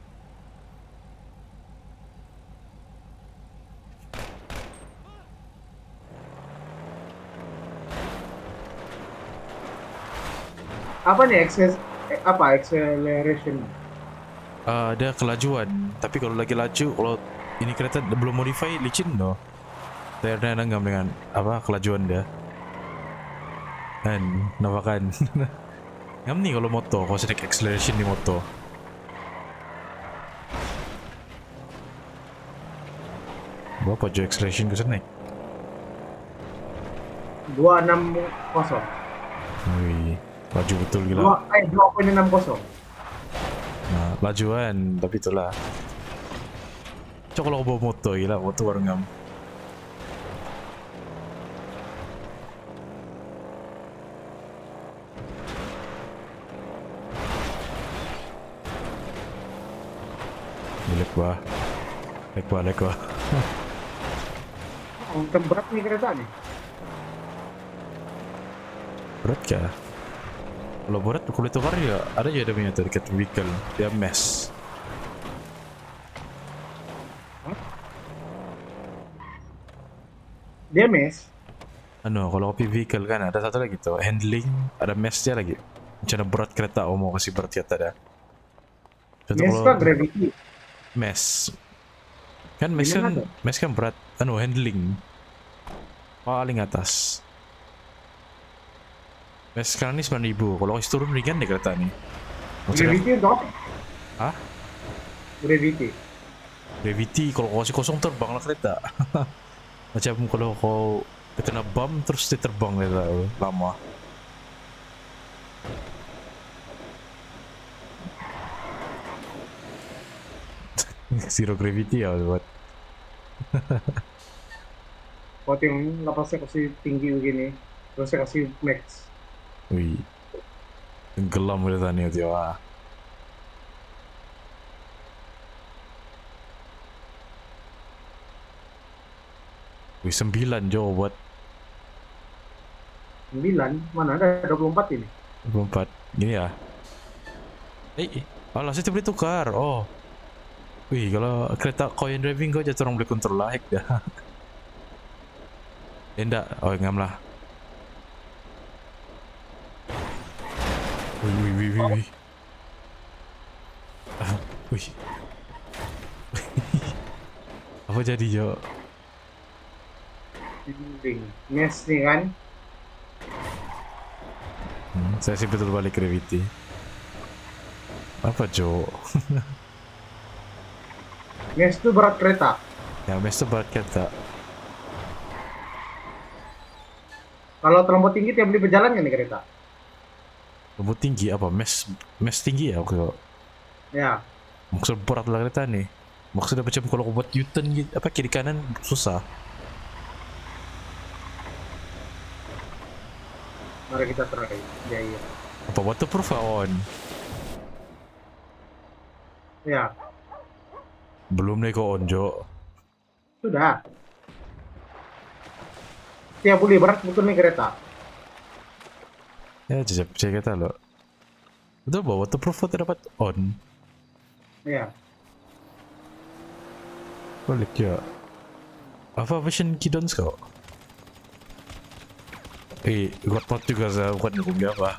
S2: Apa nih access eh, apa acceleration?
S1: Uh, dia kelajuan. Tapi kalau lagi laju, kalau ini kereta belum modify licin no. Tayarnya nanggam dengan apa kelajuan dia. Kan, nampakan. Ngam nih kalau moto, kalau sedek acceleration di moto. Berapa jo acceleration ke sana?
S2: dua enam kosong.
S1: Wih, laju betul gila.
S2: Dua eh dua koma enam kosong.
S1: Nah, lajuan, tapi itulah. Cok kalau bawa moto gila, moto baru ngam. Lek wah, lek wah, lek wah.
S2: Oh, berat nih kereta nih.
S1: Berat kah? Kalau berat kulit tukar ya ada aja ada punya tuh dekat vehicle dia mesh.
S2: Dia mes.
S1: Anu kalau kopi vehicle kan ada satu lagi tuh handling ada mesh dia lagi. Macam berat kereta oh mau kasih berat kereta dah. Contoh
S2: Mes
S1: kalau
S2: kan gravity.
S1: mesh kan mesh
S2: Ini
S1: kan
S2: ada.
S1: mesh kan berat anu handling paling atas. Mesh sekarang ini sembilan ribu kalau kasih turun ringan deh kereta nih. Maksudnya
S2: Gravity untuk apa?
S1: Hah?
S2: Gravity.
S1: Gravity kalau kau kasih kosong terbang lah kereta. Macam kalau kau kena bam terus dia terbang kereta lama. Zero gravity ya buat.
S2: Buat yang lapasnya kasih tinggi begini, terus saya kasih max.
S1: Wih, tenggelam kereta nih dia. Wah. Wih sembilan jo buat
S2: sembilan, mana ada dua puluh empat ini?
S1: dua puluh empat gini ya. Eh, alah saya boleh tukar. Oh. Wih, kalau kereta coin driving kau jatuh orang boleh kontrol lah, hack dah. Eh, enggak, oh ngam lah. Wih, wih, wih, wih, wih. Ah, wih. Apa jadi Jo?
S2: Dinding. Mes nih kan?
S1: Hmm, saya sih betul balik gravity. Apa Jo?
S2: Mes itu berat kereta.
S1: Ya, mes itu berat kereta.
S2: Kalau terlampau tinggi tiap beli berjalan kan nih kereta?
S1: Kamu tinggi apa? Mes, mes tinggi ya? Oke.
S2: Ya.
S1: Maksud berat lah kereta nih. Maksudnya macam kalau kau buat U-turn gitu, apa kiri kanan susah.
S2: Mari kita try. Ya iya.
S1: Apa waterproof on?
S2: Ya.
S1: Belum nih kau on Jo.
S2: Sudah. Tiap beli berat betul nih kereta.
S1: Ya jajak cek kita loh. Betul bahwa waterproof foto dapat on.
S2: Iya.
S1: Balik ya. Apa vision kidons kau? Eh, gua pot juga saya bukan ngomong apa.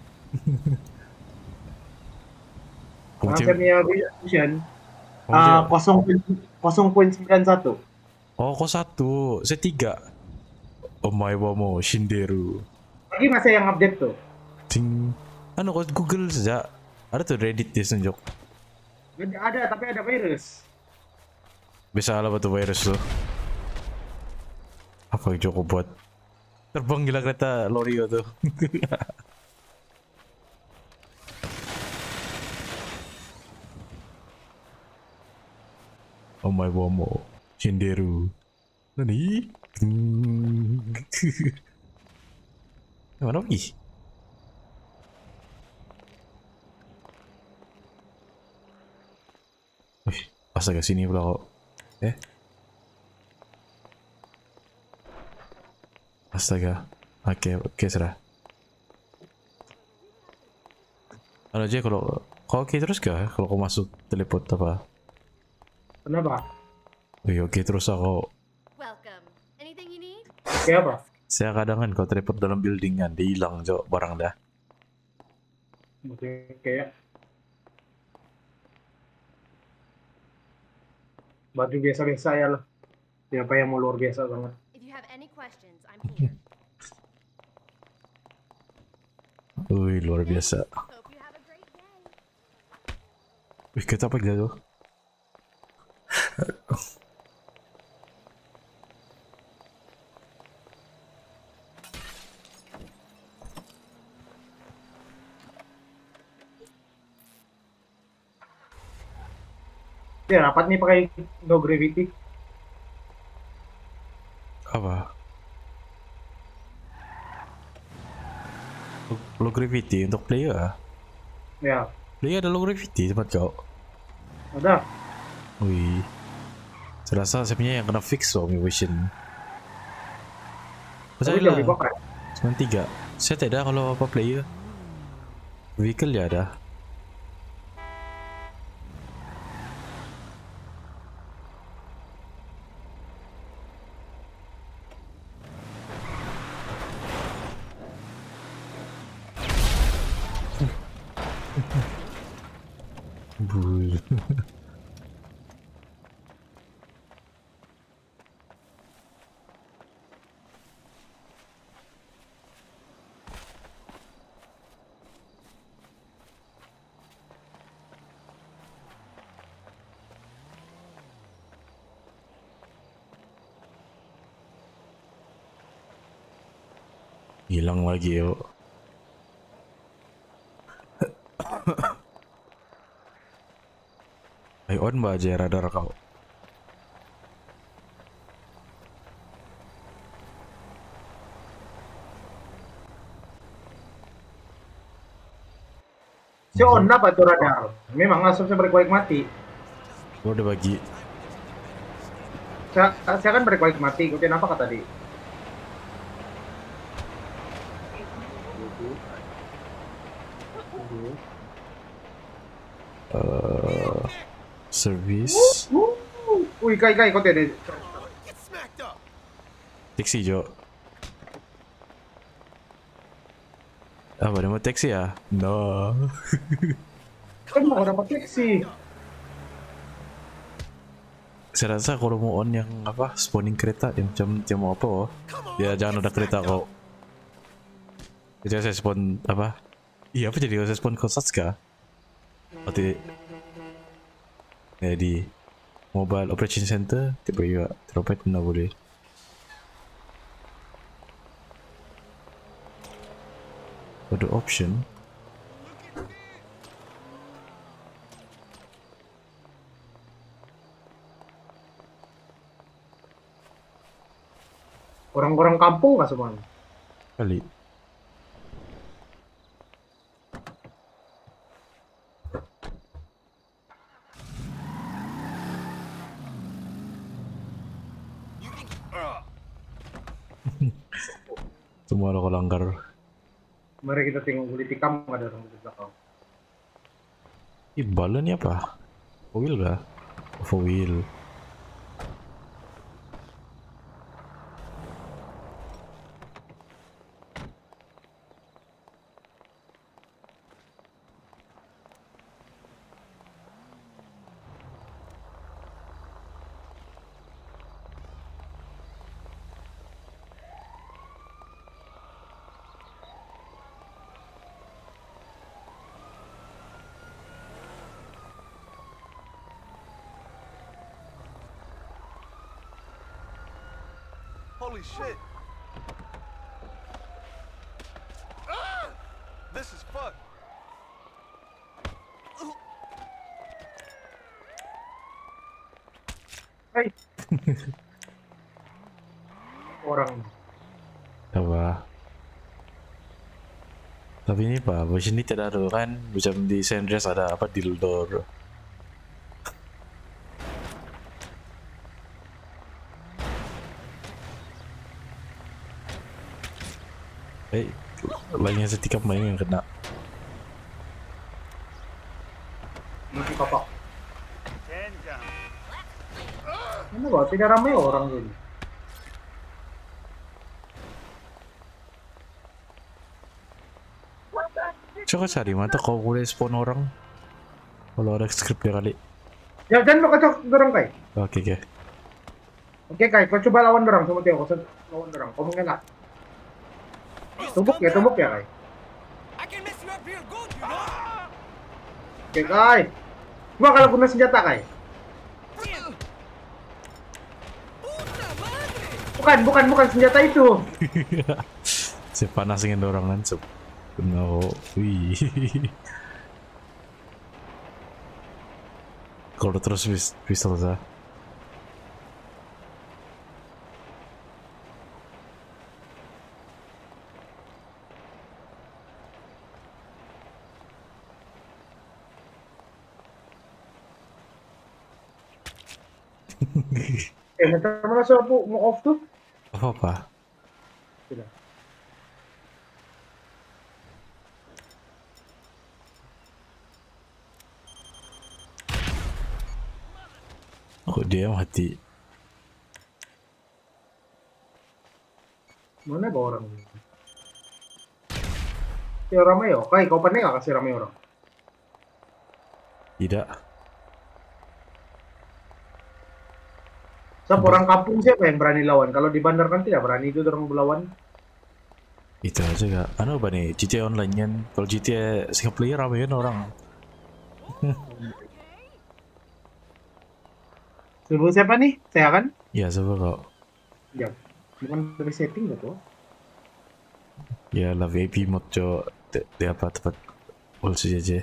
S2: Akhirnya vision
S1: Oh,
S2: ah,
S1: dia-
S2: kosong kosong poin sembilan satu.
S1: oh, kok satu, saya tiga. Oh my wamo, Shinderu.
S2: Lagi masih yang update tuh.
S1: Ting. Anu kau Google saja. Ada tuh Reddit dia tunjuk.
S2: Ada, ada tapi ada virus.
S1: Bisa lah batu virus tuh. Apa yang Joko buat? Terbang gila kereta Lorio tuh. Oh my wamo, Shinderu. Nani? Hmm. Mana pergi? Wih, astaga sini pula kok. Eh? Astaga. Oke, oke serah. Kalau aja kalau kau oke terus gak? Kalau kau masuk teleport apa?
S2: Kenapa?
S1: Wih, oke terus aku.
S6: Welcome. Anything you need?
S2: Kayak apa?
S1: Saya kadang kan kau teleport dalam building kan, dia hilang jo barang dah.
S2: Oke, kayak baju biasa-biasa ya lah. Siapa yang mau luar biasa banget?
S6: If you have any questions, I'm here.
S1: Wih, luar biasa.
S6: Hope you have a great day.
S1: Wih, kita apa gitu?
S2: Ya rapat nih pakai no gravity.
S1: Apa? Low gravity untuk player?
S2: Ya,
S1: Player ada low gravity tempat kau?
S2: ada.
S1: Wih. Saya rasa saya punya yang kena fix so, vision.
S2: Tapi
S1: Saya
S2: lebih
S1: lah.
S2: pakai.
S1: Cuma tiga. Saya tak ada kalau apa player. Vehicle ya ada. Bull. Hilang lagi yuk. Ayo on mbak aja radar kau.
S2: Si on apa tuh radar? Memang langsung saya balik mati.
S1: Lo udah bagi.
S2: Saya, saya kan balik mati. Ikutin apa kata tadi?
S1: Uh, service.
S2: Uh, Wih, kai kai ikutin deh.
S5: Get smacked up.
S1: Taksi Jo. Apa dia mau taksi ya? No.
S2: Kan mau dapat taksi.
S1: Saya rasa kalau mau on yang apa spawning kereta yang macam dia mau apa oh. Ya jangan ada kereta kau. Jadi saya spawn apa? Iya apa jadi kalau saya spawn Kosatska? Waktu ya di Mobile Operation Center tiba juga teropet mana boleh. Ada option.
S2: Orang-orang kampung nggak semua?
S1: Kali. Semua lo langgar.
S2: Mari kita tengok kulit tikam nggak ada orang di belakang.
S1: Ih, balon ini apa? Four wheel kah? Oh, four wheel.
S5: Holy shit! Ah! This is fucked.
S2: Hai. Orang.
S1: Apa? Tapi ini pak, bos ini tidak ada kan? Macam di Sandres ada apa dildo. Eh, lainnya setikap main yang kena.
S2: Masih kapak. Ini kok tidak ramai orang ini.
S1: Coba cari mata kau boleh spawn orang. Kalau ada scriptnya kali.
S2: Ya jangan lo kacau dorong kai.
S1: Oke oke.
S2: Oke kai, kau coba lawan dorong sama Tio, kau lawan dorong. Kau mengelak. Tumbuk ya, tumbuk ya kai. Oke kai. Gua kalau guna senjata kai. Bukan, bukan, bukan senjata itu.
S1: Saya panas ingin dorong kan. No, wih. Kalau terus pis pistol saya.
S2: Eh, nanti mana suruh aku mau off tuh?
S1: Apa apa?
S2: Sudah.
S1: Oh dia mati.
S2: Mana ada orang? Ya ramai ya, kai kau pandai nggak kasih ramai orang?
S1: Tidak.
S2: Siapa orang kampung siapa yang berani lawan? Kalau di bandar kan tidak berani itu orang melawan.
S1: Itu aja gak. Anu apa nih? G T A online kan. Kalau G T A single player ramai kan orang.
S2: Sebelum siapa nih? Saya kan?
S1: Ya coba kok.
S2: Ya, bukan dari setting gitu.
S1: Ya lah V I P mod jo. Di apa tempat all saja.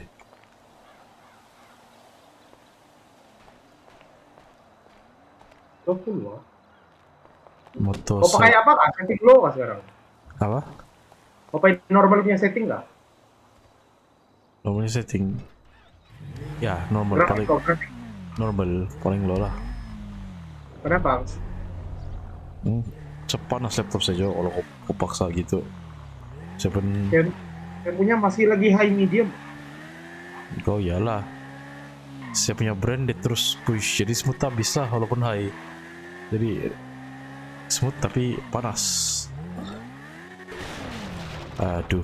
S2: Kau full loh.
S1: Moto.
S2: Kau pakai apa kak? Setting low kah sekarang?
S1: Apa?
S2: Kau pakai normal punya setting nggak?
S1: Normalnya setting. Ya normal
S2: Grafik
S1: paling
S2: kau grafik.
S1: normal paling low lah.
S2: Kenapa?
S1: Hmm, sepanas laptop saja kalau kau, kau paksa gitu. Saya pun
S2: Yang, yang punya masih lagi high medium.
S1: kau iyalah. Saya punya branded terus push jadi smooth habis lah walaupun high. Jadi smooth tapi panas. Aduh.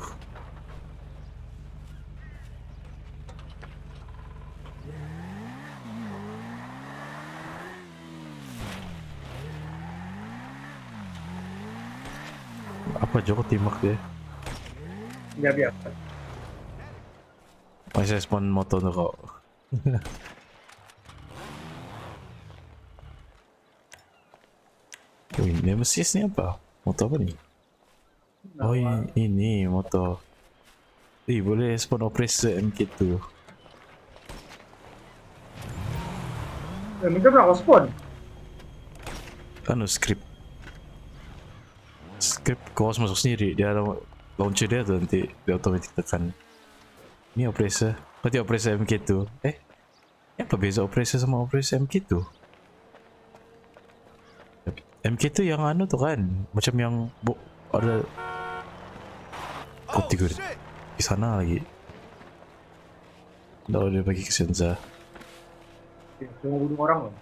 S1: Apa Joko timak dia?
S2: Ya biasa.
S1: Masih spawn motor tuh kok. Wih, Nemesis ini apa? Motor apa nih? Oh ini, ini motor. Ih boleh spawn operator M K tuh.
S2: Ya, itu berapa spawn?
S1: Anu script. Script kau harus masuk sendiri. Dia ada launcher dia tuh nanti dia otomatis tekan. Ini operator. Berarti operator M K tuh. Eh, apa beza operator sama operator M K tuh? M K tuh yang anu tuh kan, macam yang bo ada
S5: Oh
S1: kok tiga
S5: shit!
S1: di sana lagi. Nggak udah bagi ke Senza.
S2: Ya, cuma bunuh orang loh.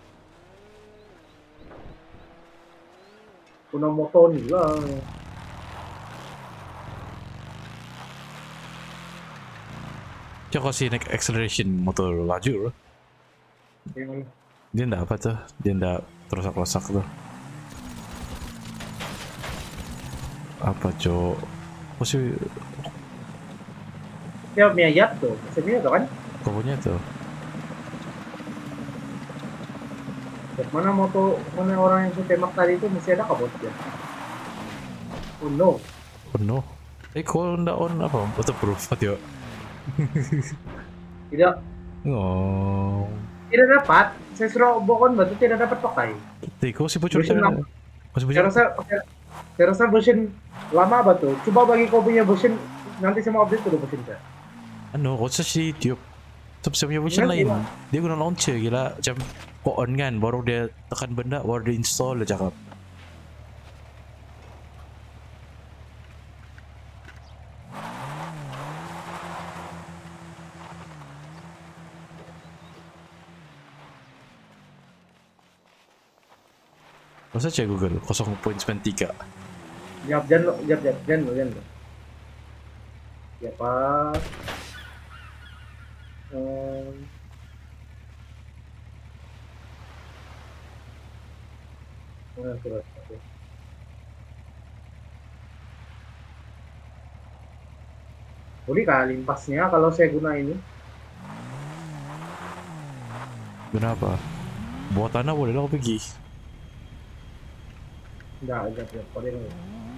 S2: Punya motor nih lah.
S1: Coba kasih naik acceleration motor laju loh.
S2: Yang
S1: Dia nggak apa tuh, dia nggak terusak-rusak tuh. Apa cok? Apa sih
S2: ya Miyat tuh, sebenarnya tuh kan.
S1: kobonya tuh?
S2: Ya, mana moto, mana orang yang tembak tadi itu masih ada kabutnya. Oh no.
S1: Penuh. Eh kok nggak on apa? Waterproof yuk.
S2: Tidak,
S1: Oh.
S2: tidak dapat. Saya suruh bokon batu tidak dapat pakai.
S1: Tiko si bocor
S2: Version
S1: tuh.
S2: lama.
S1: Masih
S2: Saya
S1: bocor.
S2: rasa, saya rasa version lama batu. Coba bagi kau punya version nanti sama update tuh version saya.
S1: Ano, kau si YouTube. Tapi saya punya version
S2: Iya,
S1: lain.
S2: iya.
S1: Dia guna launcher gila. Macam kau on kan, baru dia tekan benda, baru dia install dia cakap. Masa cek Google nol koma sembilan tiga.
S2: Jap, jangan lo, jap, jap, jangan lo, jangan lo. Ya pak. Um, Mana surat? Oke. Boleh kah limpasnya kalau saya guna ini?
S1: Kenapa? Buat tanah boleh lah kau pergi.
S2: Enggak, jap, jap, boleh nggak?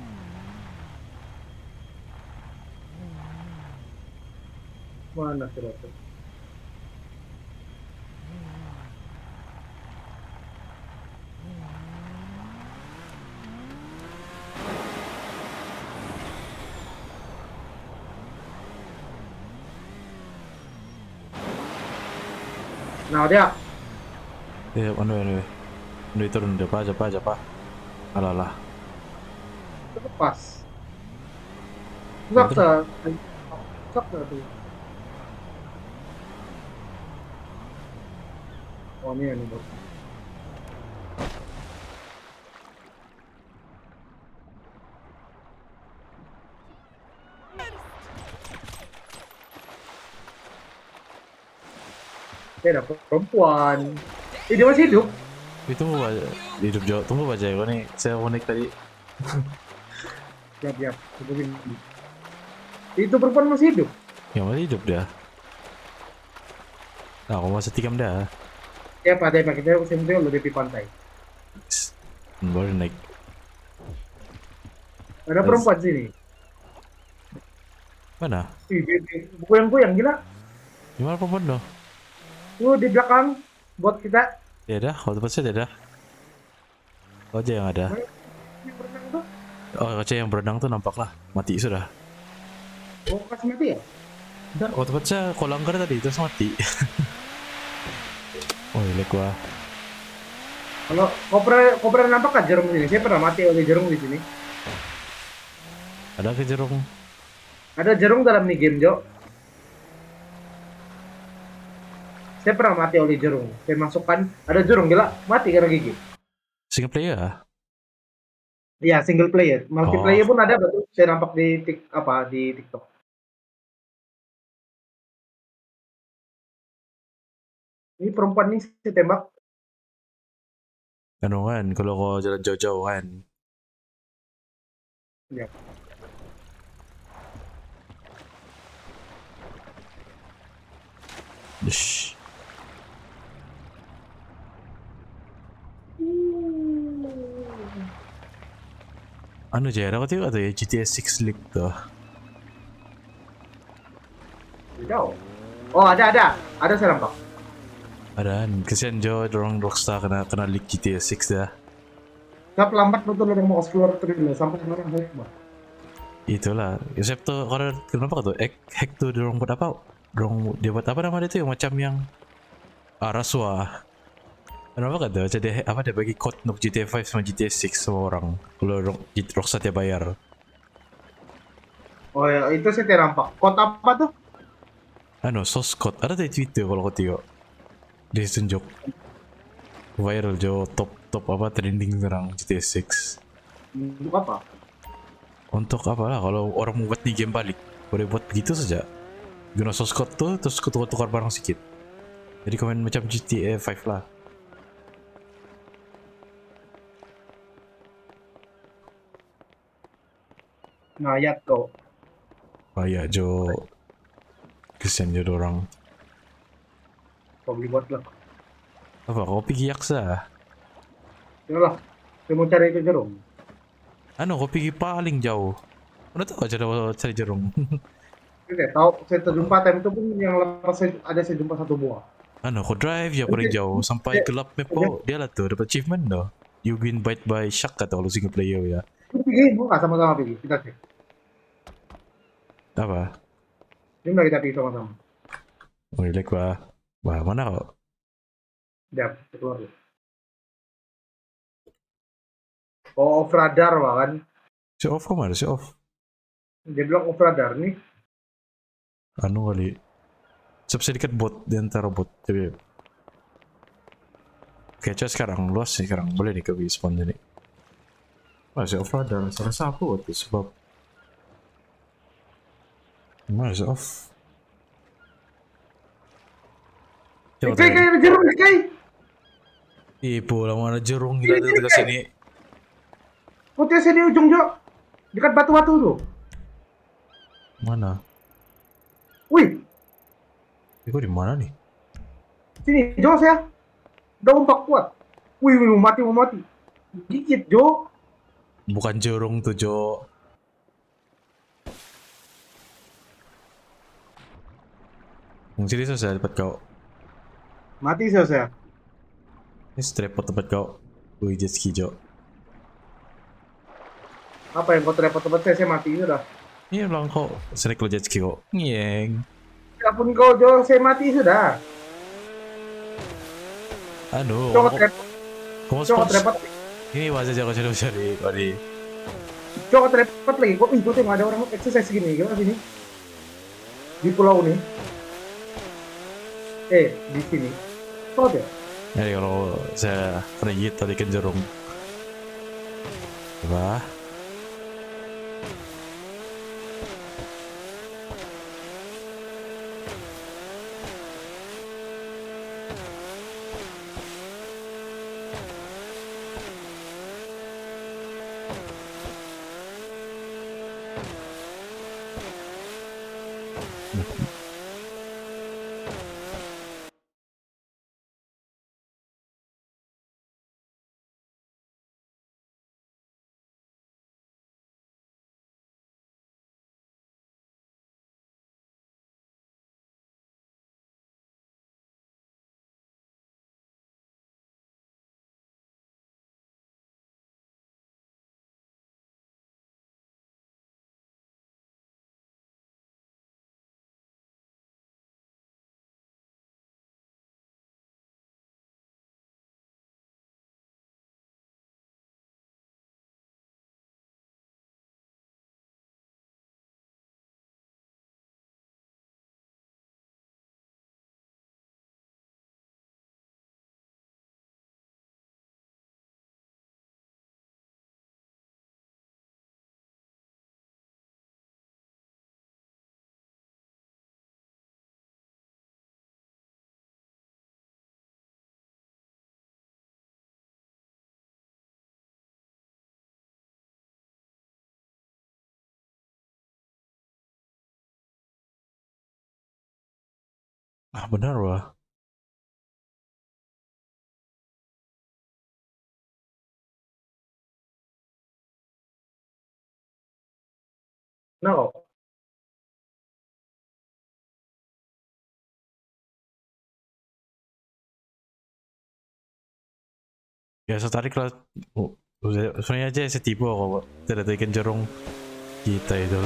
S2: Mana suratnya? Nah, dia.
S1: Eh, ano ano eh. Ano itu turun dia pa, japa japa. Alalah.
S2: Lepas. Saksa. Saksa tuh. Oh, ini yang bos. Saya dapat perempuan. Eh, dia masih hidup.
S1: Itu aja hidup jauh. Tunggu aja ya nih. Saya mau naik tadi.
S2: Siap, siap. Hubungin. Itu perempuan masih hidup.
S1: Ya masih hidup dia. Nah, aku masih tikam dah.
S2: Ya, Pak, Pak, kita harus lo di pantai.
S1: Baru naik.
S2: Ada
S1: Yes.
S2: perempuan sini.
S1: Mana?
S2: Ih, goyang-goyang gila.
S1: Gimana perempuan dong?
S2: Tuh di belakang buat kita.
S1: Ya dah, kalau tempat saya dah. Kau aja yang ada.
S2: Ini berenang tuh.
S1: Oh, kaca yang berenang tuh nampak lah. Mati sudah.
S2: Oh, kasih mati ya?
S1: Enggak, waktu tempat saya kau langgar tadi terus mati. Oh, jelek gua.
S2: Kalau kau pernah, kau pernah nampak kan jarum di sini? Saya pernah mati oleh jarum di sini.
S1: Ada ke jerung?
S2: Ada jarum dalam nih game, Jo. Saya pernah mati oleh jarum. Saya masukkan, ada jarum gila, mati karena gigi.
S1: Single player ya?
S2: Iya, single player. Multiplayer
S1: Oh.
S2: pun ada, betul. Saya nampak di tik, apa di TikTok. Ini perempuan nih saya tembak.
S1: Ano kan, kalau kau jalan jauh-jauh kan.
S2: Ya.
S1: Shh. Ano aja, ada kau tengok tuh ya G T A six leak tuh.
S2: Jauh. Oh, ada ada. Ada saya nampak.
S1: Ada kan, kesian Jo, dorong Rockstar kena kena leak G T A six dah.
S2: Saya lambat betul orang mau explore trailer sampai sekarang saya coba.
S1: Itulah, Yosep tuh kalau kenapa tuh hack, hack tuh dorong buat apa? Dorong dia buat apa nama dia tuh yang macam yang ah, rasuah. Kenapa kan tuh? Jadi apa dia bagi code untuk G T A five sama G T A six sama orang. Kalau Rockstar dia bayar.
S2: Oh ya, itu saya tidak nampak. Kota apa tuh?
S1: Ano, source code. Ada di Twitter kalau kau tengok. Dia tunjuk. Viral jo top top apa trending sekarang G T A six.
S2: Untuk apa?
S1: Untuk apa lah kalau orang mau buat di game balik. Boleh buat begitu saja. Guna source code tuh terus tukar-tukar barang sedikit. Jadi komen macam G T A five lah.
S2: Ngayat kau.
S1: Kayak jo kesian jo orang.
S2: Kau beli buat lah.
S1: Apa kau pergi yaksa?
S2: Yalah, saya mau cari itu jerung.
S1: Ano kau pergi paling jauh? Udah tahu cara cari jerung.
S2: Oke, tahu saya terjumpa time itu pun yang lepas saya, ada saya jumpa satu buah.
S1: Ano kau drive ya paling jauh sampai gelap map kau. Dia lah tuh dapat achievement dah. You been bite by shark kata kalau single player ya.
S2: Pergi, mau nggak sama-sama pergi? Kita cek.
S1: Apa?
S2: Ini kita pergi sama-sama.
S1: Oh, like wah. Wah, mana kau?
S2: Udah, keluar dulu. Oh, off radar kan?
S1: Si off kemana? Si off?
S2: Dia bilang off radar nih.
S1: Anu kali. Sebisa dekat bot di antara bot. Jadi kecil sekarang luas sih sekarang boleh nih ke spawn jadi. Wah, si off radar. Salah siapa waktu sebab. Mana si off?
S2: Eh, Kai, Kai, ada jerung nih, Kai!
S1: Ibu lah mana jerung gila tuh ke sini.
S2: Putih sini ujung, Jo. Dekat batu-batu tuh.
S1: Mana?
S2: Wih,
S1: Itu di mana nih?
S2: sini, Jo, saya. Udah umpak kuat. Wih, wih, mau mati, mau mati. Dikit, Jo.
S1: Bukan jerung tuh, Jo. Yang sini saya dapat kau.
S2: Mati saya, saya.
S1: Ini strepot tempat kau. Wih, jet ski, Jo.
S2: Apa yang kau terepot-tepot saya, saya mati ini udah.
S1: Iya bilang kau. Serik lo jet ski kau. Nyeng.
S2: Apapun kau, Jo, saya mati sudah.
S1: Aduh.
S2: Coba
S1: kau-
S2: terepot,
S1: Kau mau
S2: coba
S1: spons-
S2: terepot.
S1: Ini wajah jago cari cari. Tadi.
S2: Coba terepot lagi. Kok, ih, kok tengok ada orang exercise gini. Gimana sini? Di pulau nih. Eh, di sini. Kau ya?
S1: Jadi kalau saya pergi tadi ke jerung. Coba. Ah benar wah.
S2: Nah, kok.
S1: Ya saya tarik lah. Oh, sebenarnya aja saya tipu kok. Tidak tarikin jerung kita itu.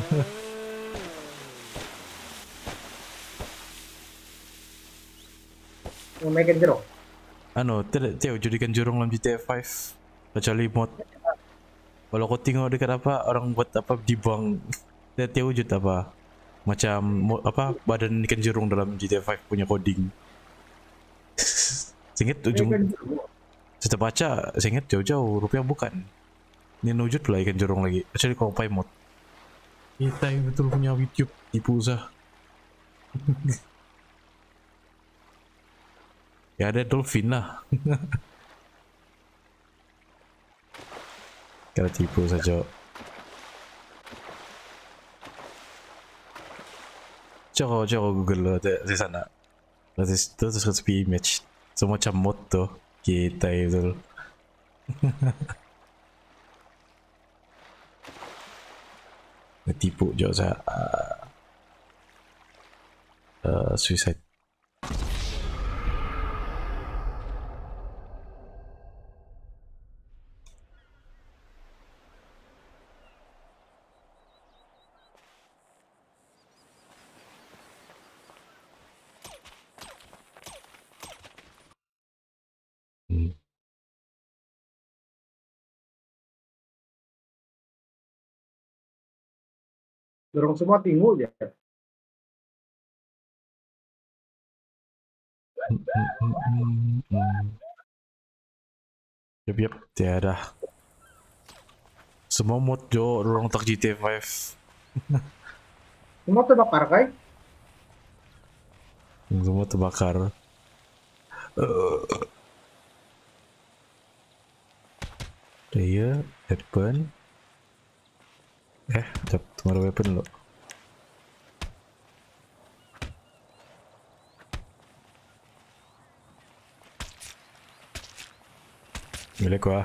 S2: Mau naikin jeruk.
S1: Ano, tidak tahu jadikan jerung dalam G T A five kecuali mod. Kalau kau tengok dekat apa orang buat apa di bank, tidak tahu wujud apa. Macam mo- apa badan ikan jerung dalam G T A lima punya coding. Seinget ujung
S2: Ikan
S1: saya baca, seinget jauh-jauh rupiah bukan. Ini wujud pula ikan jerung lagi. Actually kalau pay mod. Kita yang betul punya YouTube tipu usah. Ya ada dolphin lah. Kalau tipu saja. Coba coba Google lo di sana. Terus terus terus image. Semacam mod tuh kita itu. Tipu je saya. Uh, suicide. Hmm.
S2: dorong semua tinggu ya.
S1: Hmm, hmm, hmm, hmm. Yep, yep, tiada. Semua mod jo dorong tak G T A lima.
S2: Semua terbakar kai.
S1: Semua terbakar. Uh. Player, weapon. Eh, jap, tunggu ada weapon lo. Milik gua.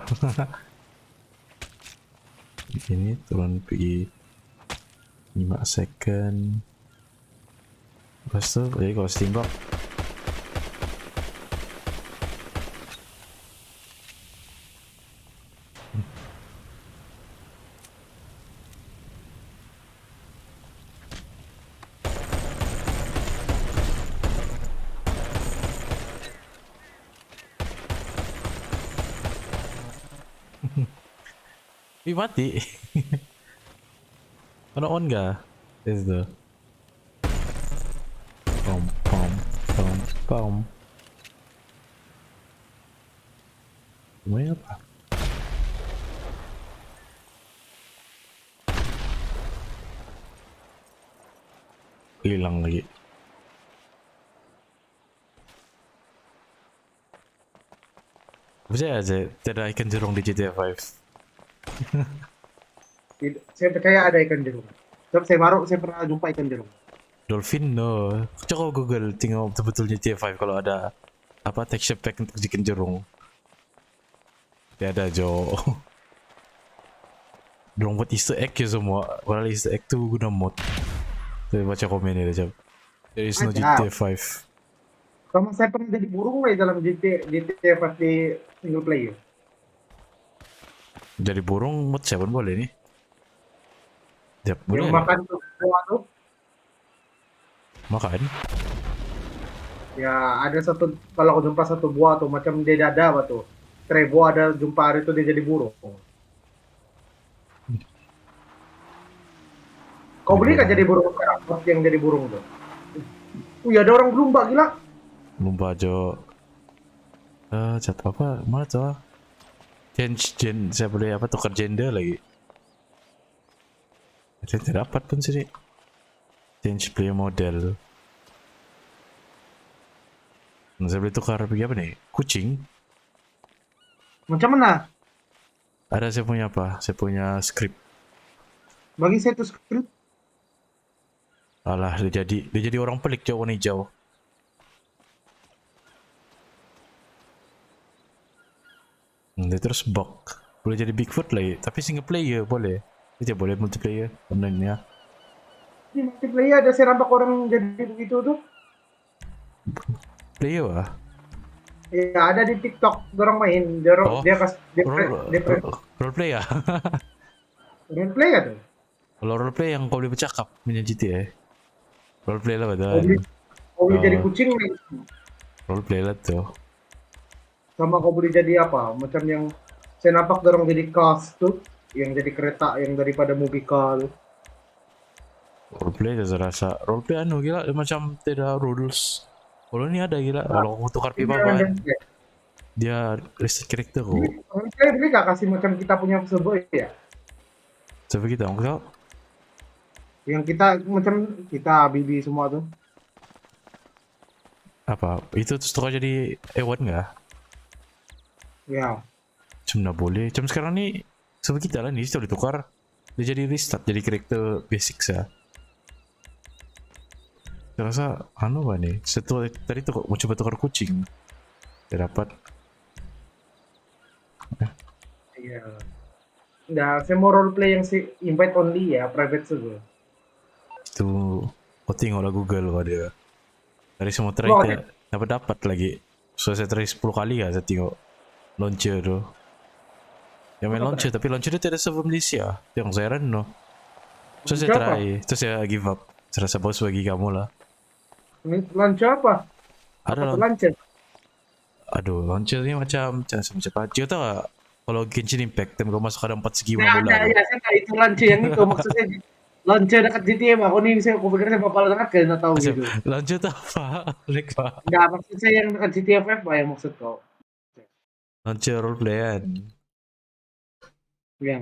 S1: Ini turun pergi lima second. Lepas tu, jadi kalau setimbang Ih mati. Mana on ga? Is the pom pom pom pom. Lumayan apa? Hilang lagi. Percaya aja tidak ikan jerung di G T A lima.
S2: Tidak, saya percaya ada ikan jerung. Sebab saya baru saya pernah jumpa ikan jerung.
S1: Dolphin no. Coba Google tengok betul-betul G T A lima kalau ada apa texture pack untuk ikan jerung. Tidak ada jo. Dorong buat Easter egg ya semua. Padahal Easter egg tu guna mod. Saya baca komen ni dah jap. There is no G T A lima.
S2: Sama saya pernah jadi burung lah dalam G T G T A lima di single player.
S1: Jadi burung mod siapa boleh ni? Jap, boleh.
S2: Yang makan tuh buah tuh.
S1: Makan?
S2: Ya ada satu kalau aku jumpa satu buah tuh macam dia dada apa tuh. Trebo ada jumpa hari itu dia jadi burung. Kau beli kan jadi burung sekarang? Yang jadi burung tuh. Oh ya ada orang berlumba gila.
S1: Lumba jo. Eh, cat apa? Mana tu? Change gen, saya boleh apa tukar gender lagi. Saya tidak dapat pun sini. Change player model. Saya boleh tukar pergi apa nih? Kucing.
S2: Macam mana?
S1: Ada saya punya apa? Saya punya script.
S2: Bagi saya itu script.
S1: Alah, dia jadi dia jadi orang pelik jauh warna hijau. Hmm, dia terus bug. Boleh jadi Bigfoot lagi, tapi single player boleh. Dia boleh multiplayer sebenarnya.
S2: Di multiplayer ada saya nampak orang jadi begitu tuh.
S1: Player lah.
S2: Ya ada di TikTok orang main, dia
S1: Oh,
S2: dia kas dia
S1: Role,
S2: dia
S1: role, role play ya?
S2: role play kan tuh.
S1: Kalau role play yang kau boleh bercakap punya G T A. Role play lah
S2: Kau
S1: betul.
S2: boleh, kau boleh
S1: Oh.
S2: jadi kucing main.
S1: Role play lah tuh.
S2: Sama kau boleh jadi apa? Macam yang saya nampak orang jadi cars tuh, yang jadi kereta yang daripada movie car tuh.
S1: Roleplay saya rasa roleplay anu gila macam tidak rules. Kalau ini ada gila, kalau kamu tukar pipa
S2: Jangan
S1: apa
S2: dan
S1: dia reset karakter kok.
S2: Saya ini gak kasih macam kita punya server ya.
S1: Coba kita enggak
S2: Yang kita macam kita Bibi semua tuh.
S1: apa itu terus tukar jadi hewan nggak?
S2: Ya.
S1: Cuma nggak boleh. Cuma sekarang nih coba kita lah nih sudah ditukar. Dia jadi restart jadi karakter basic saya. Saya rasa anu apa nih? Setelah tadi tuh kok mau coba tukar kucing. Tidak dapat.
S2: Iya. Nah, saya mau roleplay yang si invite only ya, private server.
S1: Itu oh tengok lah Google kalau dia. Dari semua try
S2: Oh,
S1: tidak dapat dapat lagi. So saya try sepuluh kali ya saya tengok launcher tuh. Yang main launcher tapi launcher itu tidak server Malaysia. Yang saya run no. So saya
S2: Siapa?
S1: try, terus saya give up. Saya rasa bos bagi kamu lah.
S2: Launcher apa?
S1: Ada
S2: Apa tuh
S1: launcher.
S2: launcher?
S1: Aduh, launcher ni macam macam macam apa? Dia tahu tak? Kalau Genshin Impact, time kau masuk ada empat segi
S2: Ya,
S1: bola.
S2: ada, ya, saya tahu itu launcher yang itu maksudnya launcher dekat G T A Pak. Oh ini saya aku pikir saya bapak dekat kan nggak tahu
S1: Macam
S2: gitu.
S1: launcher tu apa? Like apa?
S2: Enggak, maksud saya yang dekat G T A lima Pak yang maksud kau.
S1: Launcher roleplay kan.
S2: Yang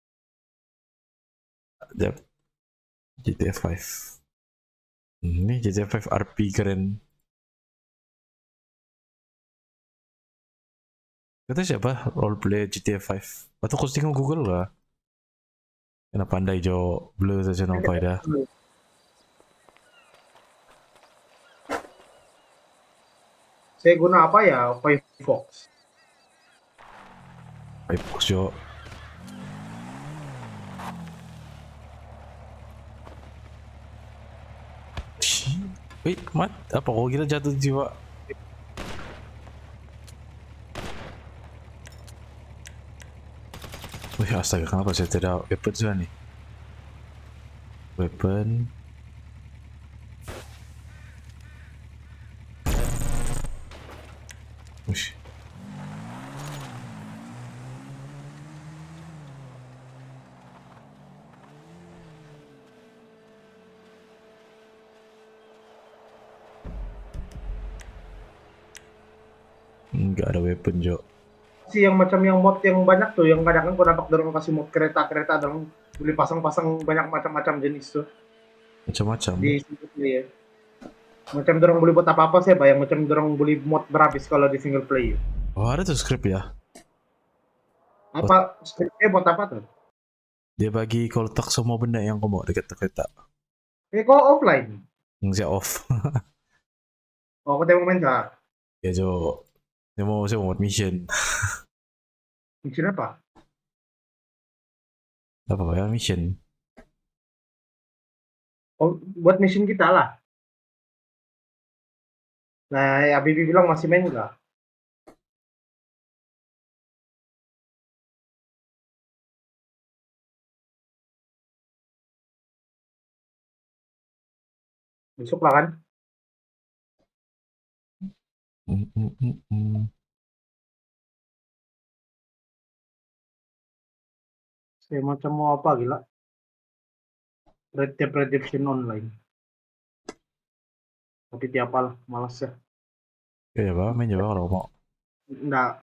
S1: Jap. G T A lima. Ini G T A lima R P keren. Kata siapa roleplay G T A lima? Atau kau tengok Google lah. Kena pandai jo blur saja nampak dah.
S2: saya guna apa ya? Firefox.
S1: Firefox jo. Wait, mat? Apa kau kira jatuh jiwa? Wih, astaga, kenapa saya tidak weapon juga nih? Weapon. Wih. Enggak ada weapon, Jo.
S2: Si yang macam yang mod yang banyak tuh, yang kadang kan kau dapat dorong kasih mod kereta-kereta dorong boleh pasang-pasang banyak macam-macam jenis tuh
S1: Macam-macam.
S2: di single player. Macam dorong boleh buat apa-apa sih, Pak, yang macam dorong boleh mod berhabis kalau di single player.
S1: Oh, ada tuh script ya?
S2: Apa scriptnya buat apa tuh?
S1: Dia bagi kau letak semua benda yang kau mau dekat kereta.
S2: Eh, kok offline?
S1: Yang saya off.
S2: Oh, kau tengok main kah?
S1: Ya, Jo. Dia mau saya mau buat mission.
S2: Mission apa?
S1: Apa ya mission?
S2: Oh, buat mission kita lah. Nah, ya Bibi bilang masih main nggak? Besok lah kan?
S1: Mm, mm, mm, mm.
S2: Saya macam mau apa gila? Red Dead Redemption Online. Tapi tiap lah, malas ya.
S1: Ya, ya, Pak, main juga kalau mau.
S2: Nggak,